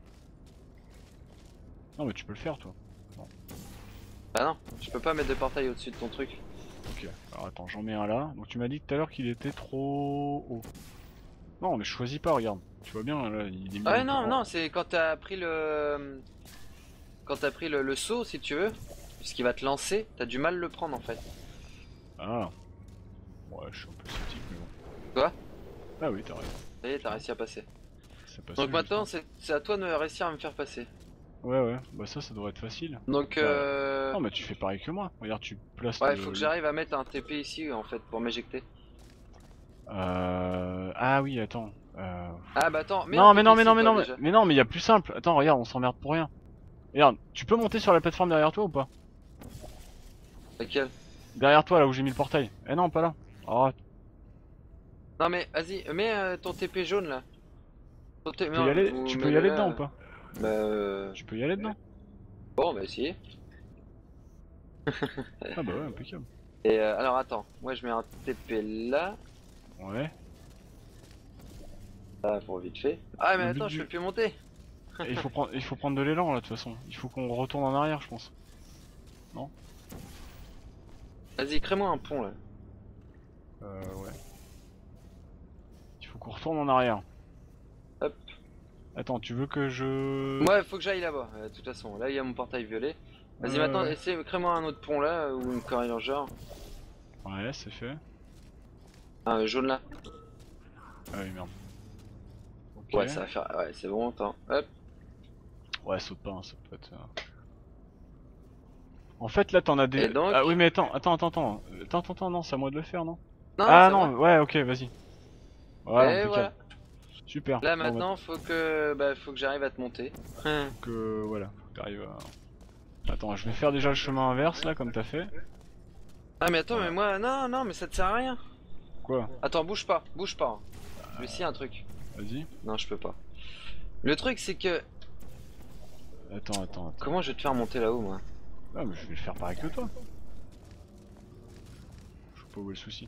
Non mais tu peux le faire toi. Bah non, je peux pas mettre de portail au-dessus de ton truc. Ok, alors attends, j'en mets un là. Donc tu m'as dit tout à l'heure qu'il était trop haut. Non mais je choisis pas, regarde. Tu vois bien là, il est mis Ah ouais, un non, peu- non, c'est quand t'as pris le... Quand t'as pris le, le saut, si tu veux, ce qui va te lancer, t'as du mal à le prendre en fait. Ah. Ouais, je suis un peu sceptique mais bon. Quoi? Ah oui, t'as raison. Ça y est, t'as réussi à passer. C'est passé, Donc je maintenant, sais. c'est c'est à toi de réussir à me faire passer. Ouais ouais, bah ça, ça devrait être facile. Donc, Bah, euh... Non mais tu fais pareil que moi. Regarde, tu places ouais, le... il faut que j'arrive à mettre un T P ici en fait pour m'éjecter. Euh... Ah oui, attends. Euh... Ah bah attends, mais Non mais non mais non mais non mais, mais non mais il y a plus simple. Attends, regarde, on s'emmerde pour rien. Regarde, tu peux monter sur la plateforme derrière toi ou pas? Laquelle? Derrière toi là où j'ai mis le portail. Eh non, pas là. Oh, Non mais vas-y, mets euh, ton T P jaune là. Ton T- tu peux non, y aller, ou tu peux y mets-le aller là, dedans euh. ou pas? Bah euh... Tu peux y aller dedans. Bon, on va essayer. Ah bah ouais, impeccable. Et euh, alors attends, moi je mets un T P là. Ouais. Ah, pour vite fait. Ah mais Le but attends, du- je peux plus monter. Et il faut prendre, il faut prendre de l'élan là de toute façon. Il faut qu'on retourne en arrière, je pense. Vas-y, crée-moi un pont là. Euh ouais. Il faut qu'on retourne en arrière. Hop. Attends, tu veux que je... Ouais, faut que j'aille là-bas. euh, De toute façon, là il y a mon portail violet. Vas-y, Euh, maintenant, ouais. essaie, crée-moi un autre pont là, euh, ou une corée dans le genre. Ouais, c'est fait. Un jaune là. Ah oui, merde. Ok. Ouais, ça va faire. Ouais, c'est bon, attends. Hop. Ouais, saute pas, hein, ça peut être... euh. En fait, là, t'en as des... Et donc Ah oui, mais attends, attends, attends, attends. Attends, attends, attends, non, c'est à moi de le faire, non? Non, Ah c'est non, bon. ouais, ok, vas-y. Voilà, Et impeccable. voilà. Super. Là Bon, maintenant, faut que, bah, faut que j'arrive à te monter. Donc, euh, voilà, faut que t'arrives à... Attends, je vais faire déjà le chemin inverse, là, comme t'as fait. Ah mais attends, mais moi, non, non, mais ça te sert à rien. Quoi? Attends, bouge pas, bouge pas. Lucie, un truc. Vas-y. Non, je peux pas. Le truc, c'est que... Attends, attends, attends. Comment je vais te faire monter là-haut, moi? Ah, mais je vais le faire pareil que toi. Je sais pas où est le souci.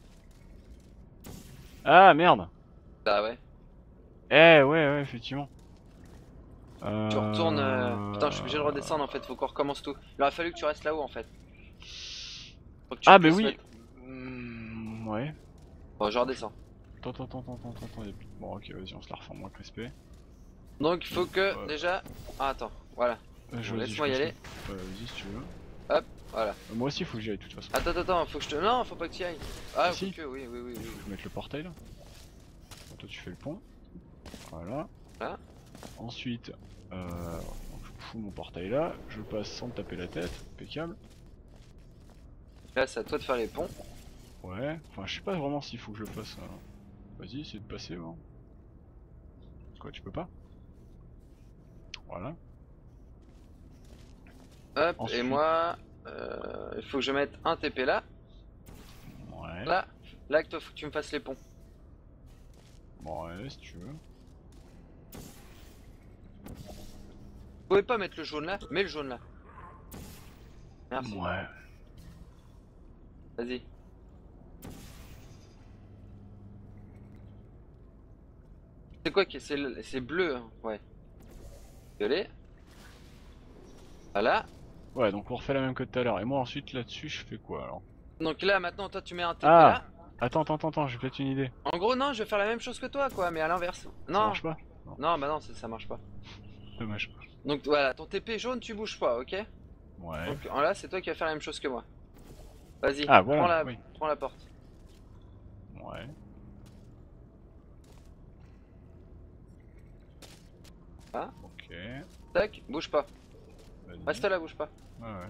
Ah, merde. Bah ouais. Eh, ouais, ouais, effectivement. Euh... Tu retournes... euh, Putain, je suis obligé de redescendre, en fait, faut qu'on recommence tout. Il aurait fallu que tu restes là-haut, en fait. Faut que tu Ah, mais puisses oui. mettre- Mmh, ouais. Bon, je redescends. Attends, attends, attends, attends, attends, attends. y a plus- Bon, ok, vas-y, on se la refait en moins respect. Donc, il faut que, Ouais. déjà... Ah, attends, voilà. Euh, je- Bon, vas-y, laisse-moi je y pense aller. que- Ouais, vas-y, si tu veux. Hop, voilà. Euh, Moi aussi, faut que j'y aille, de toute façon. Attends, attends, attends, faut que je te... Non, faut pas que tu y ailles. Ah, Si. faut que... Oui, oui, oui, oui. Je vais mettre le portail là. Bon, toi, tu fais le pont. Voilà. Voilà. Ensuite, euh, je fous mon portail là. Je passe sans me taper la tête. Impeccable. Là, c'est à toi de faire les ponts. Ouais. Enfin, je sais pas vraiment s'il faut que je le fasse. hein. Vas-y, essaye de passer. Hein. Quoi, tu peux pas? Voilà. Hop, Ensuite. et moi... euh, Il faut que je mette un T P là. Ouais. Là. Là, que toi, faut que tu me fasses les ponts. Bon, ouais, si tu veux. Vous pouvez pas mettre le jaune là? Mets le jaune là. Merci. Ouais. Vas-y. C'est quoi qui est... C'est le- c'est bleu, hein. Ouais. Violet. Voilà. Ouais, donc on refait la même que tout à l'heure. Et moi, ensuite, là-dessus, je fais quoi alors? Donc là, maintenant, toi, tu mets un T P Ah. là. Attends, attends, attends, attends, j'ai peut-être une idée. En gros, non, je vais faire la même chose que toi, quoi, mais à l'inverse. Ça Non. marche pas? Non, bah non, ça, ça marche pas. Dommage. Donc voilà, ton T P jaune, tu bouges pas, ok? Ouais. Donc là, c'est toi qui vas faire la même chose que moi. Vas-y, Ah, voilà, prends, la... oui. prends la porte. Ouais. Ah. Ok. Tac, bouge pas. Vas-y. Reste là, bouge pas. Ouais, ouais.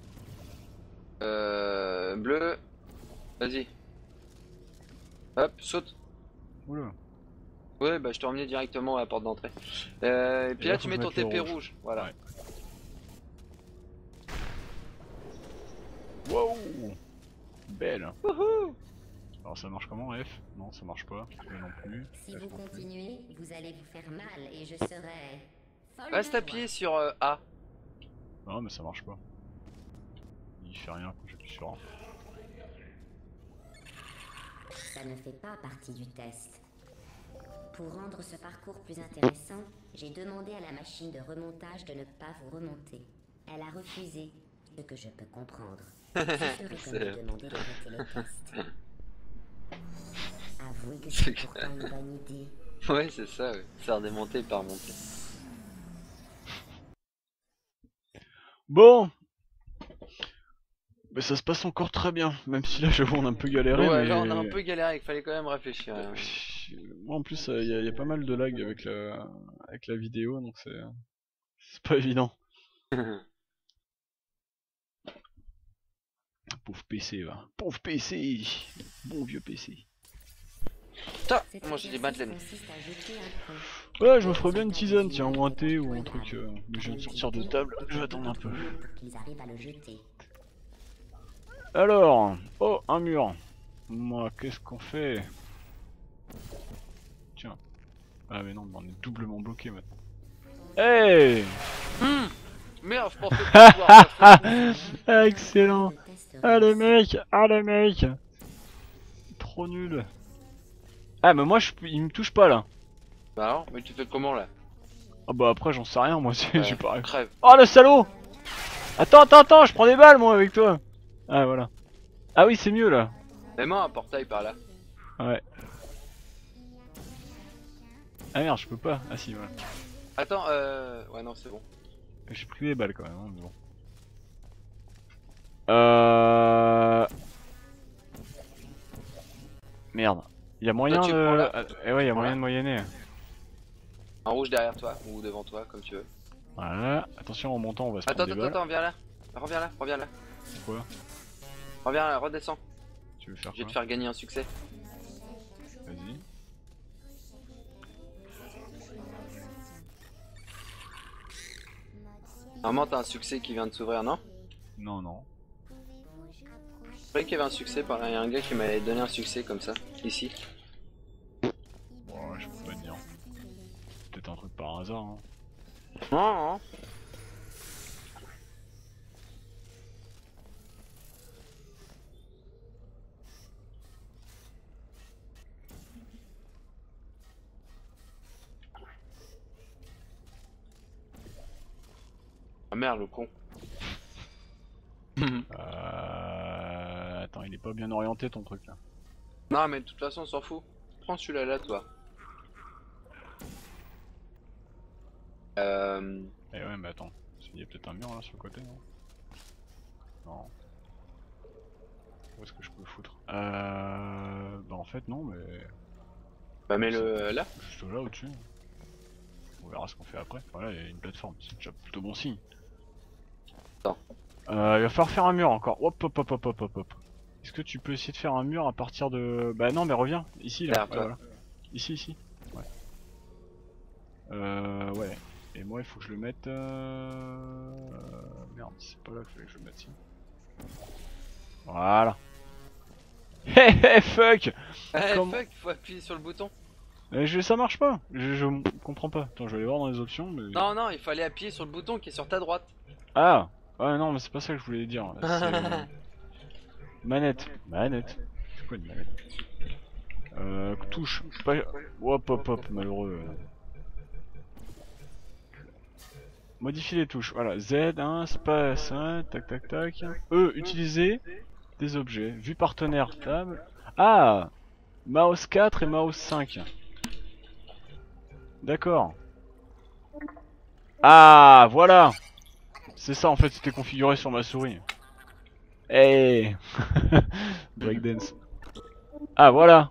Euh. Bleu. Vas-y. Hop, saute. Oula. Ouais, bah je t'ai emmené directement à la porte d'entrée. Euh, et puis Et là, là, tu faut mets ton mettre le T P rouge. rouge. Voilà. Ouais. Wow. Belle. Wouhou. Alors ça marche comment F? Non, ça marche pas. Là non plus. Si F vous non plus. continuez, vous allez vous faire mal et je serai... folle de Reste joie. appuyé sur euh, A. Non, mais ça marche pas. Il fait rien quand j'appuie sur A. Ça ne fait pas partie du test. Pour rendre ce parcours plus intéressant, j'ai demandé à la machine de remontage de ne pas vous remonter. Elle a refusé, ce que je peux comprendre. Ce serait comme C'est- vous demander d'arrêter les tests. Avouez que c'est pourtant une bonne idée. Ouais, c'est ça, ouais. Faire démonter par monter. Bon. Mais ça se passe encore très bien. Même si là, j'avoue, on a un peu galéré. Ouais, mais... là on a un peu galéré, il fallait quand même réfléchir. Euh, hein. Moi en plus, il y, a- y a pas mal de lag avec la, avec la vidéo, donc c'est c'est pas évident. Pauvre P C, va. Pauvre P C. Bon vieux P C. Putain, Cet moi j'ai des exercice madeleines. consiste à jeter un point. Ouais, je me ferais bien une tisane, tiens, ou un thé, ou un truc. euh, Mais je viens de sortir de table, je vais attendre un peu. Pour qu'ils arrivent à le jeter. Alors, oh, un mur. Moi, qu'est-ce qu'on fait? Tiens. Ah mais non, on est doublement bloqué maintenant. Hey. Hum Merde, je pensais pas pouvoir faire ça. Excellent. Le test Ah les réussi. mecs, ah les mecs. Trop nul. Ah mais moi je, il me touche pas là. Bah alors, mais tu fais comment là? Ah bah après j'en sais rien moi, c'est Ouais, j'ai pas. crève. Oh le salaud. Attends attends attends, je prends des balles moi avec toi. Ah voilà. Ah oui c'est mieux là. Mets-moi un portail par là. Ouais. Ah merde je peux pas. Ah si voilà. Attends, euh... Ouais, non, c'est bon. J'ai pris des balles quand même, hein, mais bon. Euh... Merde. Il y a moyen tu de... prends là. Ah, eh ouais, il y a Prends moyen là. de moyenner. Un rouge derrière toi, ou devant toi, comme tu veux. Voilà. Attention en montant on va se Attends, prendre attends, des balles. attends, viens là. Reviens là, reviens là. Quoi? Reviens là, redescends. Tu veux faire Je vais quoi? te faire gagner un succès. Vas-y. Normalement, t'as un succès qui vient de s'ouvrir, non? Non, non. vrai qu'il y avait un succès, par... il y a un gars qui m'avait donné un succès comme ça, ici. Ouais, je peux pas te dire. Peut-être un truc par hasard. Hein. Non, non. Ah merde, le con. Euh... Attends, il est pas bien orienté ton truc là. Non, mais de toute façon, on s'en fout. Prends celui-là, là, toi. Euh... Eh ouais, mais attends. Il y a peut-être un mur là sur le côté, non? Non. Où est-ce que je peux le foutre? Euh... Bah en fait non, mais... Bah mets-le là. Juste là au-dessus. On verra ce qu'on fait après. Voilà, il y a une plateforme, c'est déjà plutôt bon signe. Attends. Euh, il va falloir faire un mur encore. Hop hop hop hop hop hop hop. Est-ce que tu peux essayer de faire un mur à partir de... Bah non, mais reviens, ici là. Derrière Ouais, toi. voilà. Ici, ici. Ouais. Euh... Ouais. Et moi il faut que je le mette... Euh... Merde, c'est pas là qu'il fallait que je le mette ici. Voilà. Hé hé fuck. Eh Comment- fuck, faut appuyer sur le bouton. Mais je... ça marche pas, je... je comprends pas. Attends, je vais aller voir dans les options mais... Non, non, il fallait appuyer sur le bouton qui est sur ta droite. Ah. Ouais non mais c'est pas ça que je voulais dire. C'est... Manette. Manette. C'est quoi une manette? Euh... Touche. Pas... Hop hop hop, malheureux. Modifier les touches. Voilà. Z, un, space, un, tac tac tac. E, utiliser des objets. Vue partenaire, table. Ah, mouse quatre et mouse cinq. D'accord. Ah, voilà. C'est ça en fait, c'était configuré sur ma souris. Hey. Breakdance. Ah, voilà.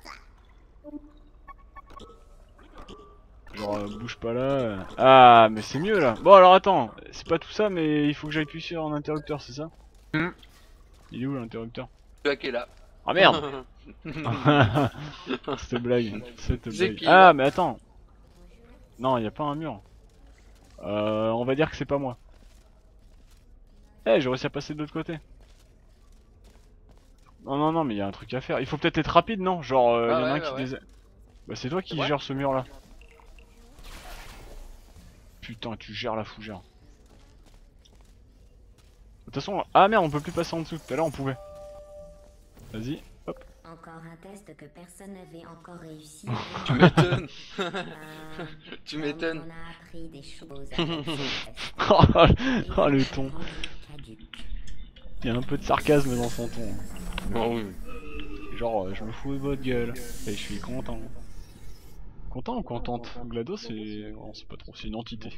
Genre, euh, bouge pas là. euh. Ah, mais c'est mieux là. Bon, alors attends, c'est pas tout ça, mais il faut que j'aille appuyer sur un interrupteur, c'est ça? Hmm. Il est où l'interrupteur? Celui-là qui est là. Ah merde. Cette blague, cette C'est blague. qui, Ah, là mais attends. Non, y a pas un mur. Euh, on va dire que c'est pas moi. Eh, j'ai réussi à passer de l'autre côté. Non, non, non, mais y a un truc à faire. Il faut peut-être être rapide, non? Genre, euh, Ah y en a ouais, un bah qui ouais. dés... Bah, c'est toi qui Ouais. gères ce mur là. Putain, tu gères la fougère. De toute façon, ah merde, on peut plus passer en dessous. Tout à l'heure, on pouvait. Vas-y, hop. Encore un test que personne n'avait encore réussi. Tu m'étonnes. Ah, Tu donc m'étonnes. On a appris des choses avec ce test. Oh, Et oh, le il a ton. rendu caduque. Il y a un peu de sarcasme dans son ton. Oh oui. Genre, euh, je me fous de votre gueule. Et je suis content. Content ou contente? GLaDOS, c'est... On sait pas trop, c'est une entité.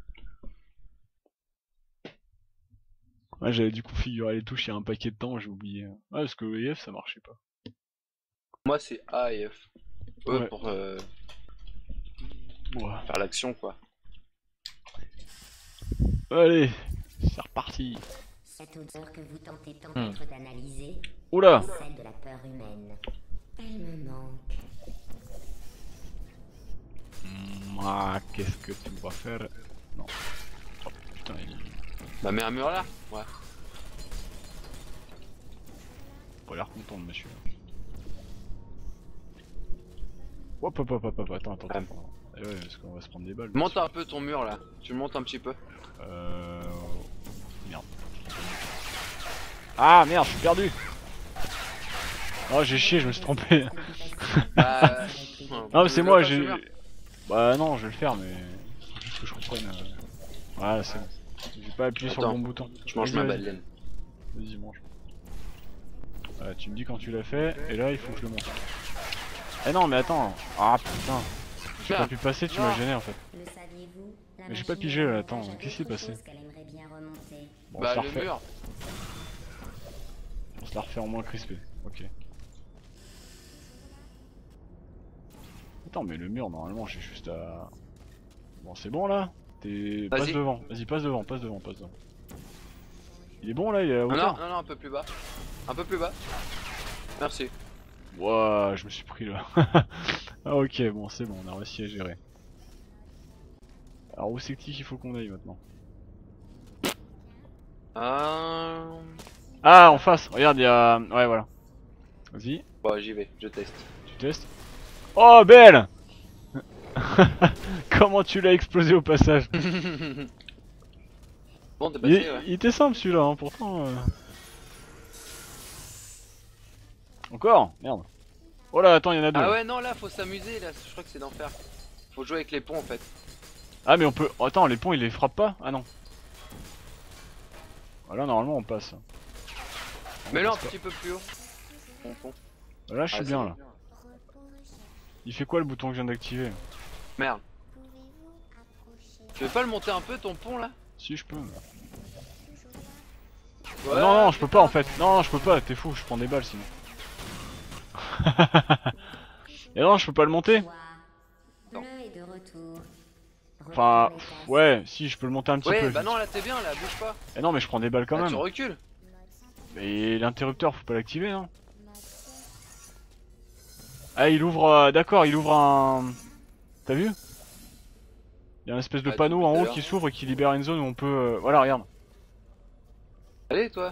Ouais, j'avais dû configurer les touches il y a un paquet de temps, j'ai oublié. Ouais, parce que E F ça marchait pas. Moi c'est A et F. Ouais, Ouais. pour euh, Ouais. faire l'action quoi. Allez, c'est reparti. Cette odeur que vous tentez tant Hmm. être d'analyser Oula. est celle de la peur humaine. Elle me manque. Hmm, ah, qu'est-ce que tu vas faire? Non. Oh, putain, il... Bah mets un mur là. Ouais. pas l'air content de monsieur. Hop hop hop hop hop, attends, attends, Ah. attends. Eh ouais, parce qu'on va se prendre des balles. Monte un peu ton mur là. Tu le montes un petit peu. Euh... Merde. Ah merde, je suis perdu. Oh, j'ai chié, je me suis trompé. Bah. Non mais c'est moi, j'ai... j'ai. Bah non, je vais le faire, mais... Faut juste que je comprenne... Euh... Voilà, c'est bon. J'ai pas appuyé sur le Attends, bon bouton. Je mange Vas-y, ma vas-y. baleine. Vas-y, mange. Voilà, tu me dis quand tu l'as fait, et là il faut que je le monte. Eh non, mais attends. Ah putain. J'ai pas Merde. pu passer, tu Non. m'as gêné en fait. Le saviez-vous? La Mais j'ai pas machine pigé, là, de attends, montage a qu'est-ce qui s'est d'autres passé? choses qu'elle aimerait bien remonter. Bon, on Bah se la le refait. mur. On se la refait en moins crispé. Ok. Attends, mais le mur, normalement, j'ai juste à... Bon, c'est bon là? T'es... Passe Vas-y. devant. Vas-y, passe devant, passe devant, passe devant. Il est bon là? Il est à la Non, hauteur? non, non, un peu plus bas. Un peu plus bas. Merci. Ouah, je me suis pris là. Ah ok, bon, c'est bon, on a réussi à gérer. Alors où c'est qu'il faut qu'on aille maintenant? Euh... Ah, en face, regarde, il y a... Ouais, voilà. Vas-y, Bon, j'y vais, je teste. tu testes. Oh, belle. Comment tu l'as explosé au passage? Bon, t'es Il, passé, ouais. il était simple celui-là, hein, pourtant. euh. Encore? Merde. Oh là, attends, il y en a deux. Ah ouais, non, là, faut s'amuser, là, je crois que c'est d'enfer. Faut jouer avec les ponts, en fait. Ah, mais on peut... Attends, les ponts, ils les frappent pas? Ah non. Voilà, normalement, on passe. Mais là, un passe pas. petit peu plus haut. Pont, pont. Là, je suis Ah, bien, c'est là. Il fait quoi, le bouton que je viens d'activer? Merde. Tu veux pas le monter un peu, ton pont, là? Si, je peux. Ouais, Ah non, non, je peux pas, en fait. Non, non, je peux pas, t'es fou, je prends des balles, sinon. Et non, je peux pas le monter. Bleu est de retour. Enfin, Retournez pff, test. ouais, si, je peux le monter un petit Ouais, peu. bah non, là, t'es bien, là, bouge pas. Et non, mais je prends des balles quand Là, même. tu recules. Mais l'interrupteur, faut pas l'activer, non? Ah, il ouvre... euh, D'accord, il ouvre un... T'as vu? Il y a un espèce de Ah, panneau depuis en tout à haut l'heure. qui s'ouvre et qui libère une zone où on peut... euh, Voilà, regarde. Allez, toi.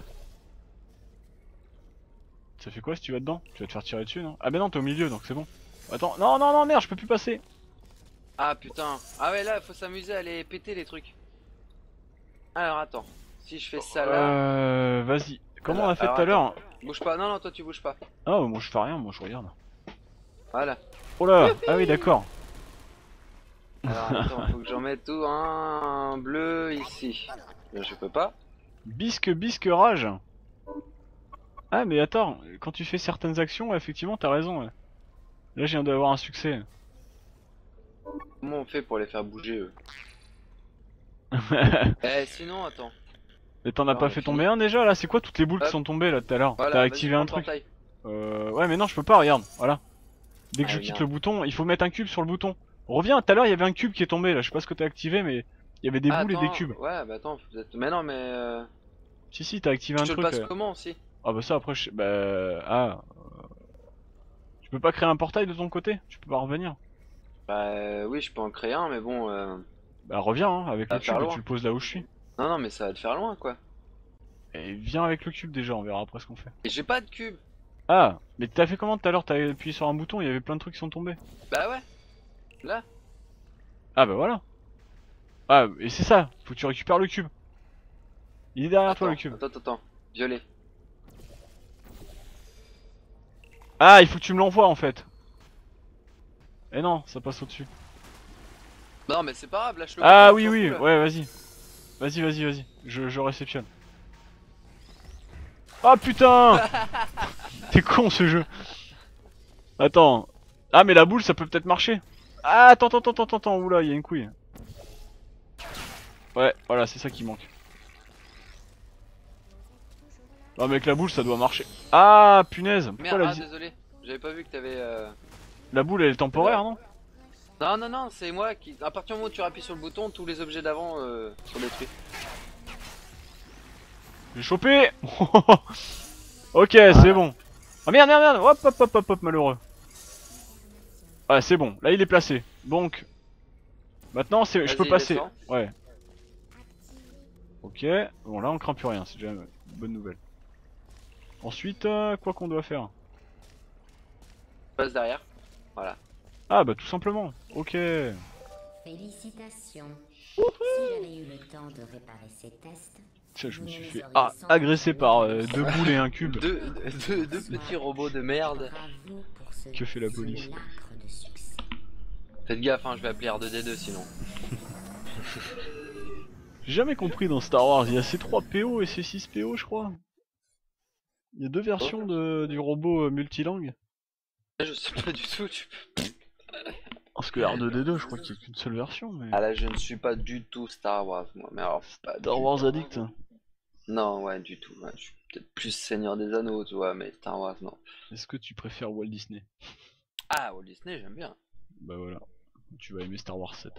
Ça fait quoi si tu vas dedans? Tu vas te faire tirer dessus, non? Ah bah non, t'es au milieu, donc c'est bon. Attends, non, non, non, merde, je peux plus passer. Ah, putain. Ah ouais, là, faut s'amuser à aller péter les trucs. Alors, attends. Si je fais ça là... Euh... Vas-y. Comment on a fait Alors, tout à l'heure? Bouge pas. Non, non, toi, tu bouges pas. Ah, moi je fais rien, moi je regarde. Voilà. Oh là! Ah oui, d'accord. Alors, attends, faut que j'en mette tout un bleu ici. Là, je peux pas. Bisque, bisque, rage. Ah, mais attends, quand tu fais certaines actions, effectivement, t'as raison. Ouais. Là, je viens d'avoir un succès. Comment on fait pour les faire bouger, eux? Eh, sinon, attends. Mais t'en as Alors, pas on fait a tomber fini. un déjà là? C'est quoi toutes les boules qui Hop. sont tombées là tout à l'heure? Voilà, T'as vas-y, activé prends un le truc? portail. Euh... Ouais, mais non, je peux pas, regarde. Voilà. Dès que Ah, je oui, quitte merde. le bouton, il faut mettre un cube sur le bouton. Reviens, tout à l'heure, il y avait un cube qui est tombé là. Je sais pas ce que t'as activé, mais il y avait des Ah, boules et des attends. cubes. Ouais, bah attends, faut peut-être. Mais non, mais. Euh... Si, si, t'as activé Je un te le truc. passe euh. comment aussi? Ah, bah ça après, je... bah. Ah. Tu peux pas créer un portail de ton côté? Tu peux pas revenir? Bah, euh, oui, je peux en créer un, mais bon. Euh... Bah, reviens hein, avec Ça le va faire cube et loin. tu le poses là où je suis. Non, non, mais ça va te faire loin, quoi. Et viens avec le cube déjà, on verra après ce qu'on fait. Et j'ai pas de cube. Ah, mais t'as fait comment tout à l'heure? T'as appuyé sur un bouton, il y avait plein de trucs qui sont tombés. Bah ouais. Là. Ah bah voilà. Ah, et c'est ça, faut que tu récupères le cube. Il est derrière toi Attends, le cube. attends, attends. Violet. Ah, il faut que tu me l'envoies en fait. Eh non, ça passe au-dessus. Non, mais c'est pas grave, lâche le Ah bouton, oui, on s'en oui, fout, là. ouais, vas-y. Vas-y, vas-y, vas-y. Je, je réceptionne. Ah putain. T'es con ce jeu. Attends. Ah, mais la boule, ça peut peut-être marcher. Ah, attends, attends, attends, attends, attends. Oula, il y a une couille. Ouais, voilà, c'est ça qui manque. Ah, mais avec la boule, ça doit marcher. Ah, punaise. Pourquoi Merde, la, ah, vi- désolé. J'avais pas vu que t'avais. Euh... la boule, elle est temporaire, non? Non, non, non, c'est moi qui. À partir du moment où tu appuies sur le bouton, tous les objets d'avant euh, sont détruits. J'ai chopé. Ok, c'est bon. Oh merde, merde, merde. Hop, hop, hop, hop, hop, malheureux. Ah, c'est bon. Là, il est placé. Donc, maintenant, c'est, je peux Vas-y, passer. descends. Ouais. Ok. Bon, là, on craint plus rien. C'est déjà une bonne nouvelle. Ensuite, euh, quoi qu'on doit faire? Passe derrière. Voilà. Ah, bah, tout simplement. Ok. Félicitations. Si j'avais eu le temps de réparer ces tests, Tiens, je me vous suis ne fait les auriez ah, sans agresser doute par jamais euh, vu. deux boules et un cube. Deux, deux, deux petits robots de merde. Bravo pour ce Que fait la police? simulacre de succès. Faites gaffe, hein, je vais appeler R deux D deux sinon. J'ai jamais compris dans Star Wars. Il y a C trois P O et C six P O, je crois. Il y a deux versions de, du robot euh, multilangue. Je sais pas du tout. Tu... Parce que R deux D deux, je crois qu'il y a qu'une seule version. Mais... Ah là, je ne suis pas du tout Star Wars, moi. Mais alors, pas Star du Wars tout. addict. Non, ouais, du tout. Ouais, je suis peut-être plus Seigneur des Anneaux, tu vois, mais Star Wars, non. Est-ce que tu préfères Walt Disney? Ah, Walt Disney, j'aime bien. Bah voilà. Tu vas aimer Star Wars sept.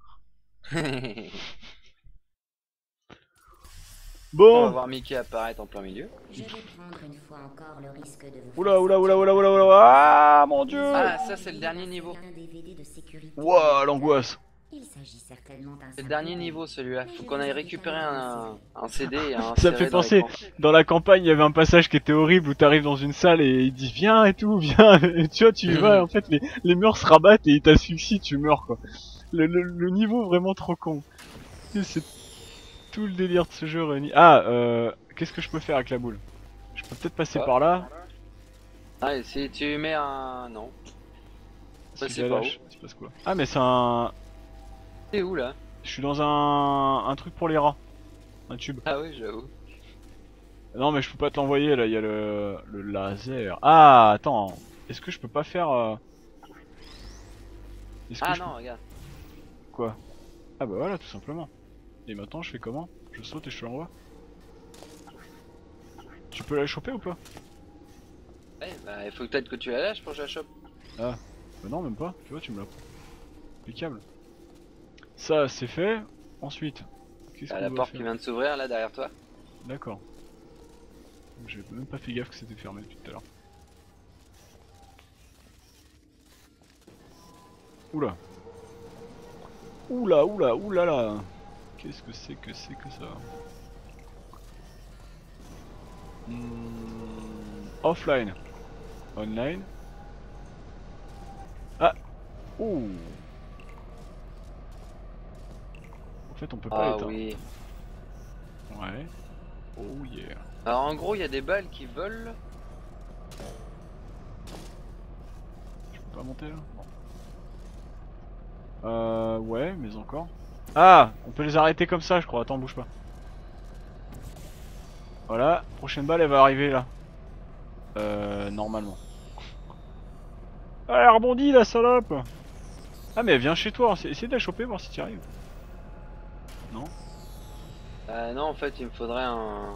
On va Bon. voir Mickey apparaître en plein milieu. Je vais prendre une fois encore le risque de vous Oula, oula, oula, oula, oula, oula. Ah, mon dieu. Ah, ça, c'est le dernier niveau. Un D V D de sécurité. Ouah, l'angoisse. Il s'agit certainement d'un C'est le dernier niveau celui-là. Faut qu'on aille récupérer un, un C D et un Ça me fait penser, dans la campagne, il y avait un passage qui était horrible où t'arrives dans une salle et ils disent viens et tout, viens, et tu vois, tu y vas, en fait, les, les murs se rabattent et ils t'asphyxient, tu meurs quoi. Le, le, le niveau vraiment trop con. C'est tout le délire de ce jeu réuni. Ah, euh, qu'est-ce que je peux faire avec la boule? Je peux peut-être passer Ah. par là. Ah, et si tu mets un... Non. Si Bah, je c'est la pas lâche, il se passe quoi? Ah mais c'est un... T'es où là? Je suis dans un... un truc pour les rats. Un tube. Ah oui, j'avoue. Non mais je peux pas te l'envoyer là, il y a le... le laser. Ah attends, est-ce que je peux pas faire... euh, est-ce que Ah je non, peux- regarde. Quoi? Ah bah voilà, tout simplement. Et maintenant je fais comment? Je saute et je te l'envoie? Tu peux la choper ou pas? Ouais, bah il faut peut-être que tu la lâches pour que je la chope. Ah, bah non même pas, tu vois tu me l'as... Impeccable. Ça c'est fait, ensuite... Qu'est-ce T'as qu'on la doit porte faire? qui vient de s'ouvrir là derrière toi. D'accord. J'ai même pas fait gaffe que c'était fermé depuis tout à l'heure. Oula. Oula, oula, oula là. Qu'est-ce que c'est que c'est que ça? Hmm, offline. Online. Ah. Oh. En fait on peut pas Ah éteindre. oui. Ouais. Oh yeah. Alors en gros, il y a des balles qui volent. Je peux pas monter là? Non. Euh ouais, mais encore. Ah, on peut les arrêter comme ça je crois, attends bouge pas. Voilà, prochaine balle elle va arriver là. Euh normalement. Ah elle rebondit la salope. Ah mais elle vient chez toi, essaye de la choper voir si tu y arrives. Non. Euh, non, en fait, il me faudrait un.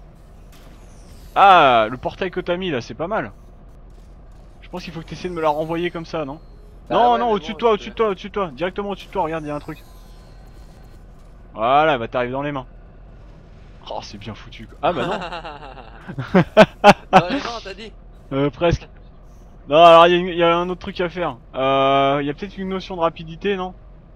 Ah le portail que t'as mis là c'est pas mal. Je pense qu'il faut que tu essaies de me la renvoyer comme ça non? Bah Non ouais, non mais au-dessus bon, de toi, je- au-dessus de toi, au-dessus de toi, directement au-dessus de toi, regarde il y a un truc. Voilà, elle va t'arriver dans les mains. Oh c'est bien foutu quoi. Ah bah non. Dans les mains, t'as dit. Euh, presque. Non, alors il y, y a un autre truc à faire. Euh, il y a peut-être une notion de rapidité, non?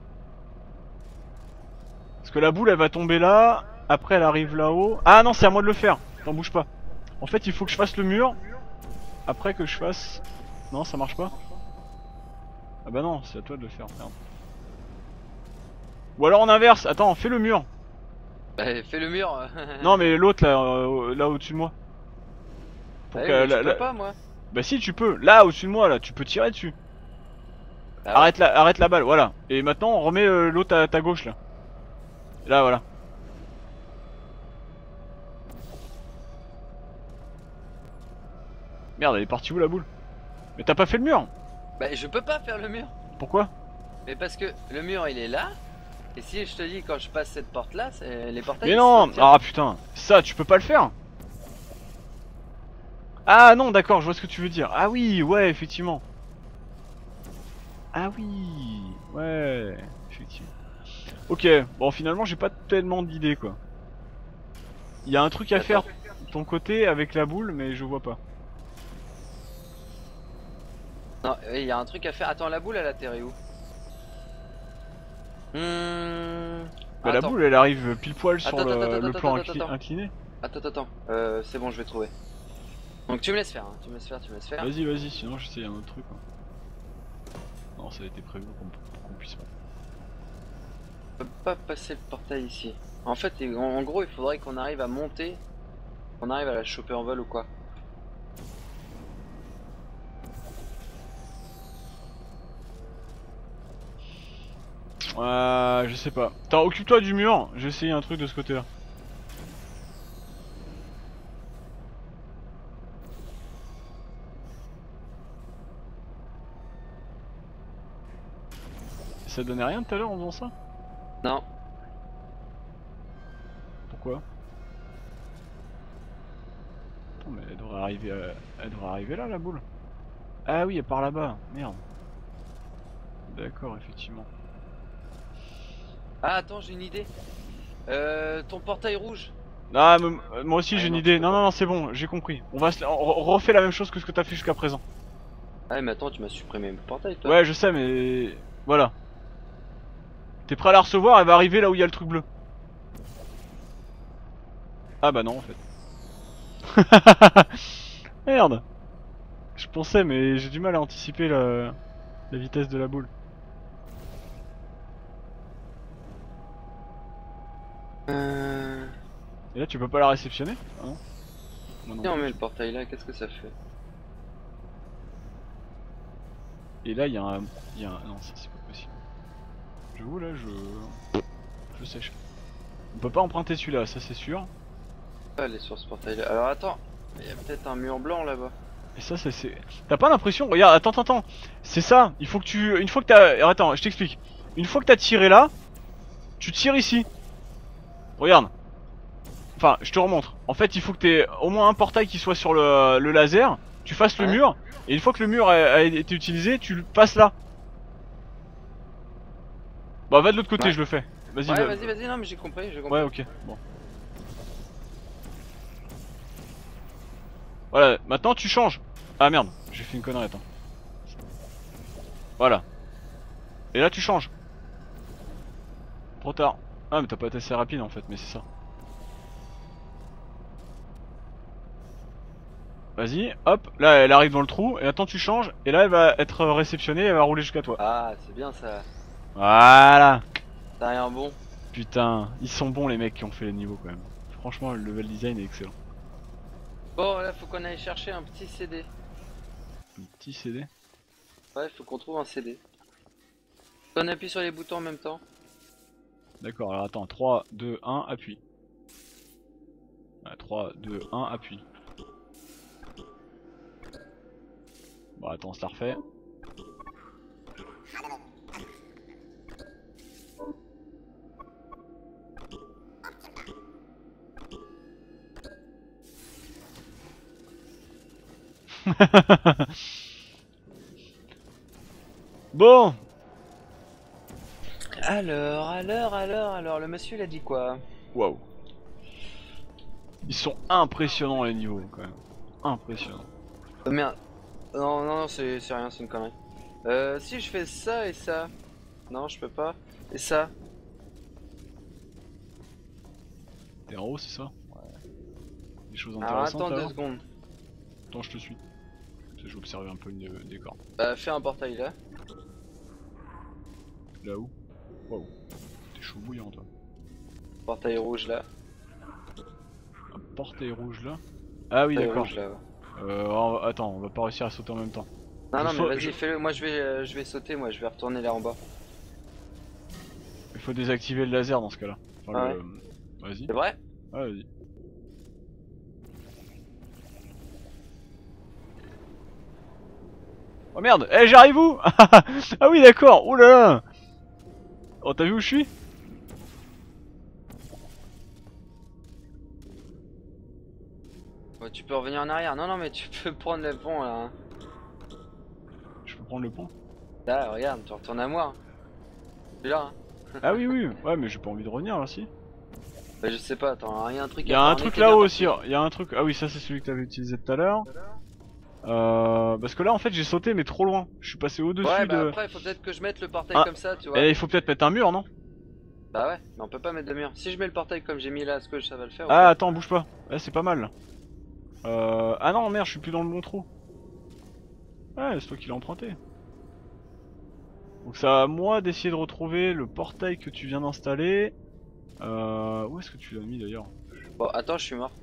Parce que la boule, elle va tomber là. Après, elle arrive là-haut. Ah non, c'est à moi de le faire. T'en bouge pas. En fait, il faut que je fasse le mur. Après que je fasse... Non, ça marche pas. Ah bah non, c'est à toi de le faire. Merde. Ou alors en inverse. Attends, fais le mur. Bah, fais le mur. Non, mais l'autre là, euh, là au-dessus de moi. Pour Ah que oui, mais la- je peux la- pas, moi. Bah si, tu peux. Là, au-dessus de moi, là, tu peux tirer dessus. Ah ouais. Arrête la, arrête la balle, voilà. Et maintenant on remet euh, l'autre à ta gauche là. Là voilà. Merde, elle est partie où la boule? Mais t'as pas fait le mur? Bah, je peux pas faire le mur. Pourquoi? Mais parce que le mur il est là. Et si je te dis quand je passe cette porte là, les portails. Mais ils non! se tirent. Ah putain, ça tu peux pas le faire? Ah non, d'accord, je vois ce que tu veux dire. Ah oui, ouais, effectivement. Ah oui, ouais, effectivement. Ok, bon finalement j'ai pas tellement d'idées quoi. Il y a un truc à Attends. faire de ton côté avec la boule, mais je vois pas. Non, il y a un truc à faire. Attends, la boule elle atterrit où? Hmm... Bah la attends. boule elle arrive pile poil sur Attends, le, attends, le attends, plan attends, incli- attends. incliné. Attends, attends, attends. Euh, c'est bon, je vais trouver. Donc tu me laisses faire, hein. tu me laisses faire, tu me laisses faire. Vas-y, vas-y, sinon j'essaie un autre truc. Quoi. Non, ça a été prévu qu'on pour qu'on puisse pas. On peut pas passer le portail ici. En fait, en, en gros, il faudrait qu'on arrive à monter. Qu'on arrive à la choper en vol ou quoi. Euh, je sais pas. Attends, occupe-toi du mur, j'ai essayé un truc de ce côté-là. Ça donnait rien tout à l'heure en faisant ça? Non. Pourquoi? Attends, mais elle devrait arriver à... elle devrait arriver là la boule. Ah oui, elle part là-bas, merde. D'accord, effectivement. Ah, attends, j'ai une idée. Euh, ton portail rouge. Ah, me- euh, moi aussi Ah, j'ai une non, idée. tu peux Non, pas. non, non, c'est bon, j'ai compris. On va se... on re- refait la même chose que ce que t'as fait jusqu'à présent. Ah, mais attends, tu m'as supprimé le portail toi. Ouais, je sais, mais... Voilà. T'es prêt à la recevoir, elle va arriver là où il y a le truc bleu. Ah bah non en fait. Merde. Je pensais mais j'ai du mal à anticiper la, la vitesse de la boule. Euh... Et là tu peux pas la réceptionner? Ah non. Moi non Si on plus. met le portail là, qu'est-ce que ça fait? Et là il y a un... Il y a un... Non ça c'est pas possible. J'avoue là je... Je sèche. On peut pas emprunter celui-là, ça c'est sûr. Ah, elle est sur ce portail là. Alors attends, il y a peut-être un mur blanc là-bas. Et ça c'est... c'est- T'as pas l'impression... Regarde, attends, attends, attends. C'est ça, il faut que tu... Une fois que t'as... Attends, je t'explique. Une fois que t'as tiré là, tu tires ici. Regarde. Enfin, je te remontre. En fait, il faut que t'aies au moins un portail qui soit sur le, le laser. Tu fasses le Ouais. mur. Et une fois que le mur a, a été utilisé, tu le passes là. Bah va de l'autre côté, Ouais. je le fais. Vas-y, Ouais, va. vas-y, vas-y, non mais j'ai compris, j'ai compris. Ouais, ok, bon. Voilà, maintenant tu changes. Ah merde, j'ai fait une connerie, attends. Voilà. Et là tu changes. Trop tard. Ah mais t'as pas été assez rapide en fait, mais c'est ça. Vas-y, hop, là elle arrive dans le trou, et attends tu changes, et là elle va être réceptionnée, elle va rouler jusqu'à toi. Ah, c'est bien ça. Voilà. T'as rien bon. Putain, ils sont bons les mecs qui ont fait les niveaux quand même. Franchement le level design est excellent. Bon, là faut qu'on aille chercher un petit C D. Un petit C D. Ouais, faut qu'on trouve un C D. On appuie sur les boutons en même temps. D'accord, alors attends, trois, deux, un, appuie. Ouais, trois, deux, un, appuie. Bon attends, on se la refait. Bon. Alors, alors, alors, alors, le monsieur il a dit quoi? Waouh. Ils sont impressionnants les niveaux quand même. Impressionnants. Oh, merde. Non, non, non, c'est c'est rien, c'est une connerie. Euh, si je fais ça et ça. Non, je peux pas. Et ça. T'es en haut, c'est ça? Ouais. Des choses Alors intéressantes attends deux alors. secondes. Attends, je te suis. Je vais observer un peu le le décor. Bah, fais un portail là. Là où? Waouh. T'es chaud bouillant toi. Portail rouge là. Un portail rouge là. Ah oui, Portail d'accord. rouge là. Ouais. Euh, on va- attends, on va pas réussir à sauter en même temps. Non, Je non, saute- mais vas-y, je- fais-le. Moi je vais, euh, je vais sauter, moi je vais retourner là en bas. Il faut désactiver le laser dans ce cas-là. Enfin, Ah le... Vas-y. C'est vrai? Ouais, vas-y. Oh merde, eh j'arrive où? Ah oui d'accord, oulala. Oh t'as vu où je suis? Ouais, tu peux revenir en arrière. Non, non, mais tu peux prendre le pont là. Hein. Je peux prendre le pont? Là, regarde, tu retournes à moi. Je suis là. Hein. Ah oui oui, ouais mais j'ai pas envie de revenir là si. Bah, je sais pas, attends, il y a un truc Il y à a faire, un on truc était bien là-haut parti. aussi, il y a un truc, ah oui ça c'est celui que t'avais utilisé tout à l'heure. Euh, parce que là en fait j'ai sauté mais trop loin, je suis passé au-dessus Ouais, bah de... après, il faut peut-être que je mette le portail Ah. comme ça, tu vois. Et il faut peut-être mettre un mur non? Bah ouais, mais on peut pas mettre de mur. Si je mets le portail comme j'ai mis là, est-ce que ça va le faire ou Ah pas? attends bouge pas, ouais, c'est pas mal là. Euh... Ah non merde je suis plus dans le bon trou. Ouais c'est toi qui l'as emprunté. Donc ça à moi d'essayer de retrouver le portail que tu viens d'installer. Euh... Où est-ce que tu l'as mis d'ailleurs? Bon, attends, je suis mort.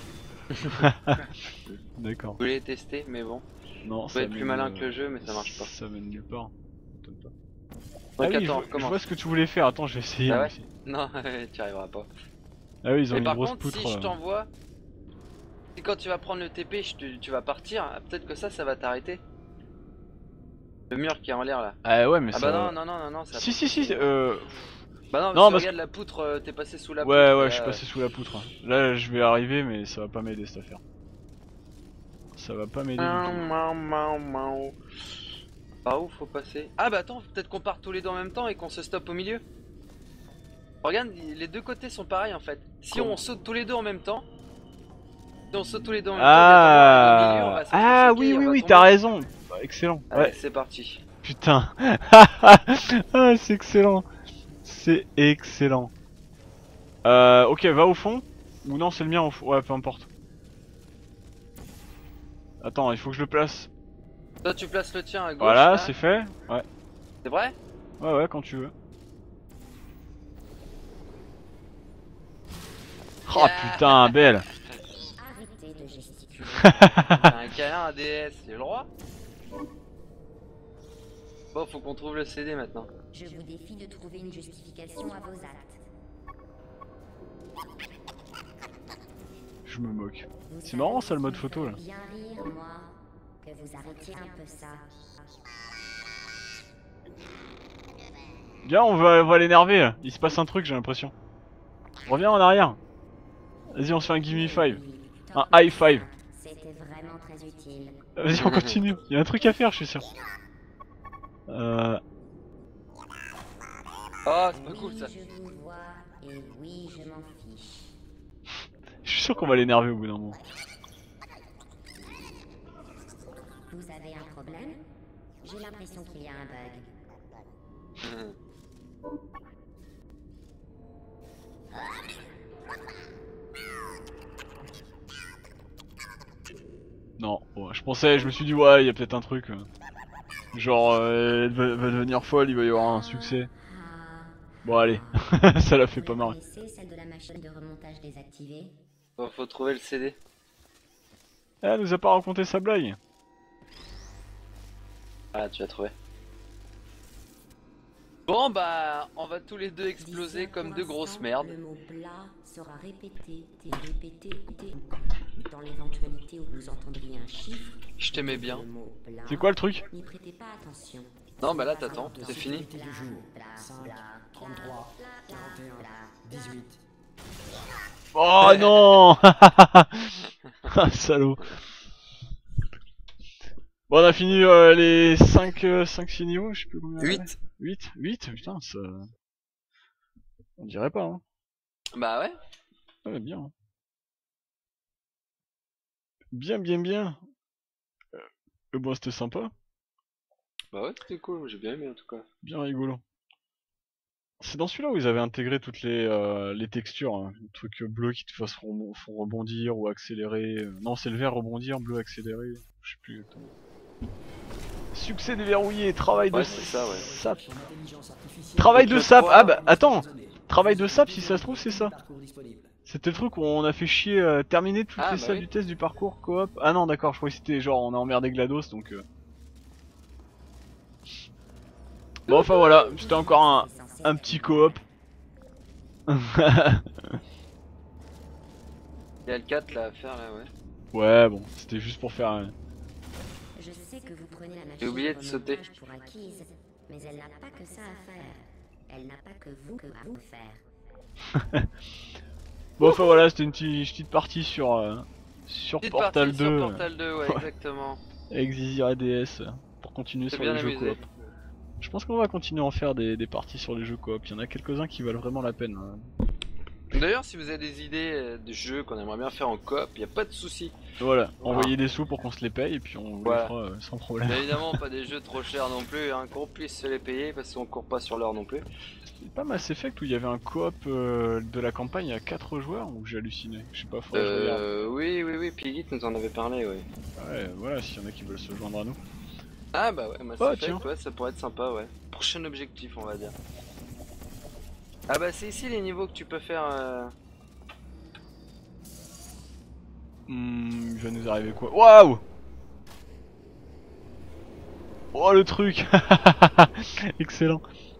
D'accord. Je voulais tester, mais bon. Non, Je peux ça être plus mène, malin euh, que le jeu, mais ça marche pas. Ça mène nulle part. M'étonne pas. Donc Ah oui, je, attends, vois- on je recommence. vois ce que tu voulais faire. Attends, je vais essayer Ah moi ouais aussi. Non, tu arriveras pas. Ah oui, ils ont Et une par grosse contre, poutre. si je euh. t'envoie, si quand tu vas prendre le T P, je te- tu vas partir, peut-être que ça, ça va t'arrêter. Le mur qui est en l'air là. Ah ouais, mais Ah ça. bah non, non, non, non, non, ça. Si, si, si. Euh... Bah non, Non, parce que parce regarde la poutre, euh, t'es passé sous la poutre. Ouais, ouais, là, je suis euh, passé sous la poutre. Là, je vais arriver, mais ça va pas m'aider cette affaire. Ça va pas m'aider Miaou, du tout. miaou, miaou, miaou. Par où faut passer? Ah bah attends, peut-être qu'on part tous les deux en même temps et qu'on se stoppe au milieu. Regarde, les deux côtés sont pareils en fait. Si Comment? on saute tous les deux en même temps, si on saute tous les deux en même temps, il y a au milieu, on Ah, va ah s'entrechoquer oui, et on oui, va oui, tomber. t'as raison. Bah, excellent. Allez, Ouais, c'est parti. putain. Ah, c'est excellent. C'est excellent. Euh, ok, va au fond. Ou non, c'est le mien au fond. Ouais, peu importe. Attends, il faut que je le place. Toi, tu places le tien à gauche. Voilà, là. c'est fait. Ouais. C'est vrai? Ouais, ouais, quand tu veux. Oh Yeah. putain, belle. Arrêtez de gesticuler. Un câlin à D S, j'ai le droit? Bon, faut qu'on trouve le C D maintenant. Je vous défie de trouver une justification à vos actes. Je me moque. Vous C'est savez marrant, ça, le qu'il mode me photo, ferait là. bien rire, moi, que vous arrêtiez un peu ça. Viens, on va, on va l'énerver là. Il se passe un truc, j'ai l'impression. Reviens en arrière. Vas-y, on se fait un gimme five. Un high five. C'était vraiment très utile. Vas-y, on continue. Il y a un truc à faire, je suis sûr. Euh... Oh, c'est pas Oui, cool ça. je vous vois, et oui, je m'en fiche. Je suis sûr qu'on va l'énerver au bout d'un moment. Vous avez un problème? J'ai l'impression qu'il y a un bug. Non, ouais, je pensais, je me suis dit, ouais, il y a peut-être un truc. euh, Genre, euh, elle va, va devenir folle, il va y avoir un succès. Ah, Bon, allez, ça la fait vous pas la marrer. connaissez, celle de la machine de remontage désactivée? Bon, faut trouver le C D. Elle nous a pas raconté sa blague. Ah, tu as trouvé. Bon, bah, on va tous les deux exploser D'ici à comme pour deux l'instant, grosses merdes. Le mot plat sera répété et répété. et- Dans l'éventualité où vous entendriez un chiffre, Je t'aimais bien. le mot plat, C'est quoi le truc? n'y prêtez pas attention. Non, bah là, t'attends, c'est fini. Sécurité du jour. cinq, trente-trois, quarante et un, dix-huit. Oh non. Ah, salaud. Bon, on a fini euh, les cinq niveaux, je sais plus combien. huit. huit huit Putain, ça... On dirait pas, hein. Bah ouais. Ouais, bien. hein. Bien, bien, bien. Euh, bon, c'était sympa. Bah ouais, c'était cool, j'ai bien aimé en tout cas. Bien rigolo. C'est dans celui-là où ils avaient intégré toutes les, euh, les textures, hein. Les trucs bleus qui te fassent font, font rebondir ou accélérer. euh, Non, c'est le vert rebondir, bleu accélérer. Je sais plus exactement. Succès déverrouillé, travail de Ouais, c'est ça, ouais. sap. Son intelligence artificielle- Travail de Le sap. trois. Ah bah attends. Travail de sap, si ça se trouve, c'est ça. Parcours disponible. C'était le truc où on a fait chier euh, terminer toutes Ah, les bah salles oui. du test du parcours coop. Ah non, d'accord, je croyais que c'était genre on a emmerdé GLaDOS donc. Euh... Bon, enfin voilà, c'était encore un, un petit coop. Il y a le quatre là à faire là, ouais. Ouais, bon, c'était juste pour faire. euh, Je sais que vous prenez la machine J'ai oublié de remontage sauter. pour acquise, mais elle n'a pas que ça à faire. Elle n'a pas que vous que à vous faire. Bon, enfin voilà, c'était une petite, petite partie sur euh, sur Petite Portal partie deux sur euh, Portal deux, ouais, Ouais. exactement. avec Zizir et D S euh, pour continuer C'est sur bien les jeux amusé. coop. Je pense qu'on va continuer à en faire des, des parties sur les jeux coop. Il y en a quelques-uns qui valent vraiment la peine. hein. D'ailleurs, si vous avez des idées euh, de jeux qu'on aimerait bien faire en coop, y a pas de souci. Voilà, envoyez des sous pour qu'on se les paye et puis on vous Voilà. les fera euh, sans problème. Bien évidemment, pas des jeux trop chers non plus, hein, qu'on puisse se les payer parce qu'on court pas sur l'heure non plus. C'était pas Mass Effect où il y avait un coop euh, de la campagne à quatre joueurs où j'ai halluciné. Je sais pas, faudrait que je regarde. Euh, oui, oui, oui, Piggy nous en avait parlé, ouais. Ouais, voilà, s'il y en a qui veulent se joindre à nous. Ah bah ouais, Mass Ah, Effect, tiens. ouais, ça pourrait être sympa, ouais. Prochain objectif, on va dire. Ah bah c'est ici les niveaux que tu peux faire. Euh... Hmm, il va nous arriver quoi? Waouh! Oh le truc! Excellent!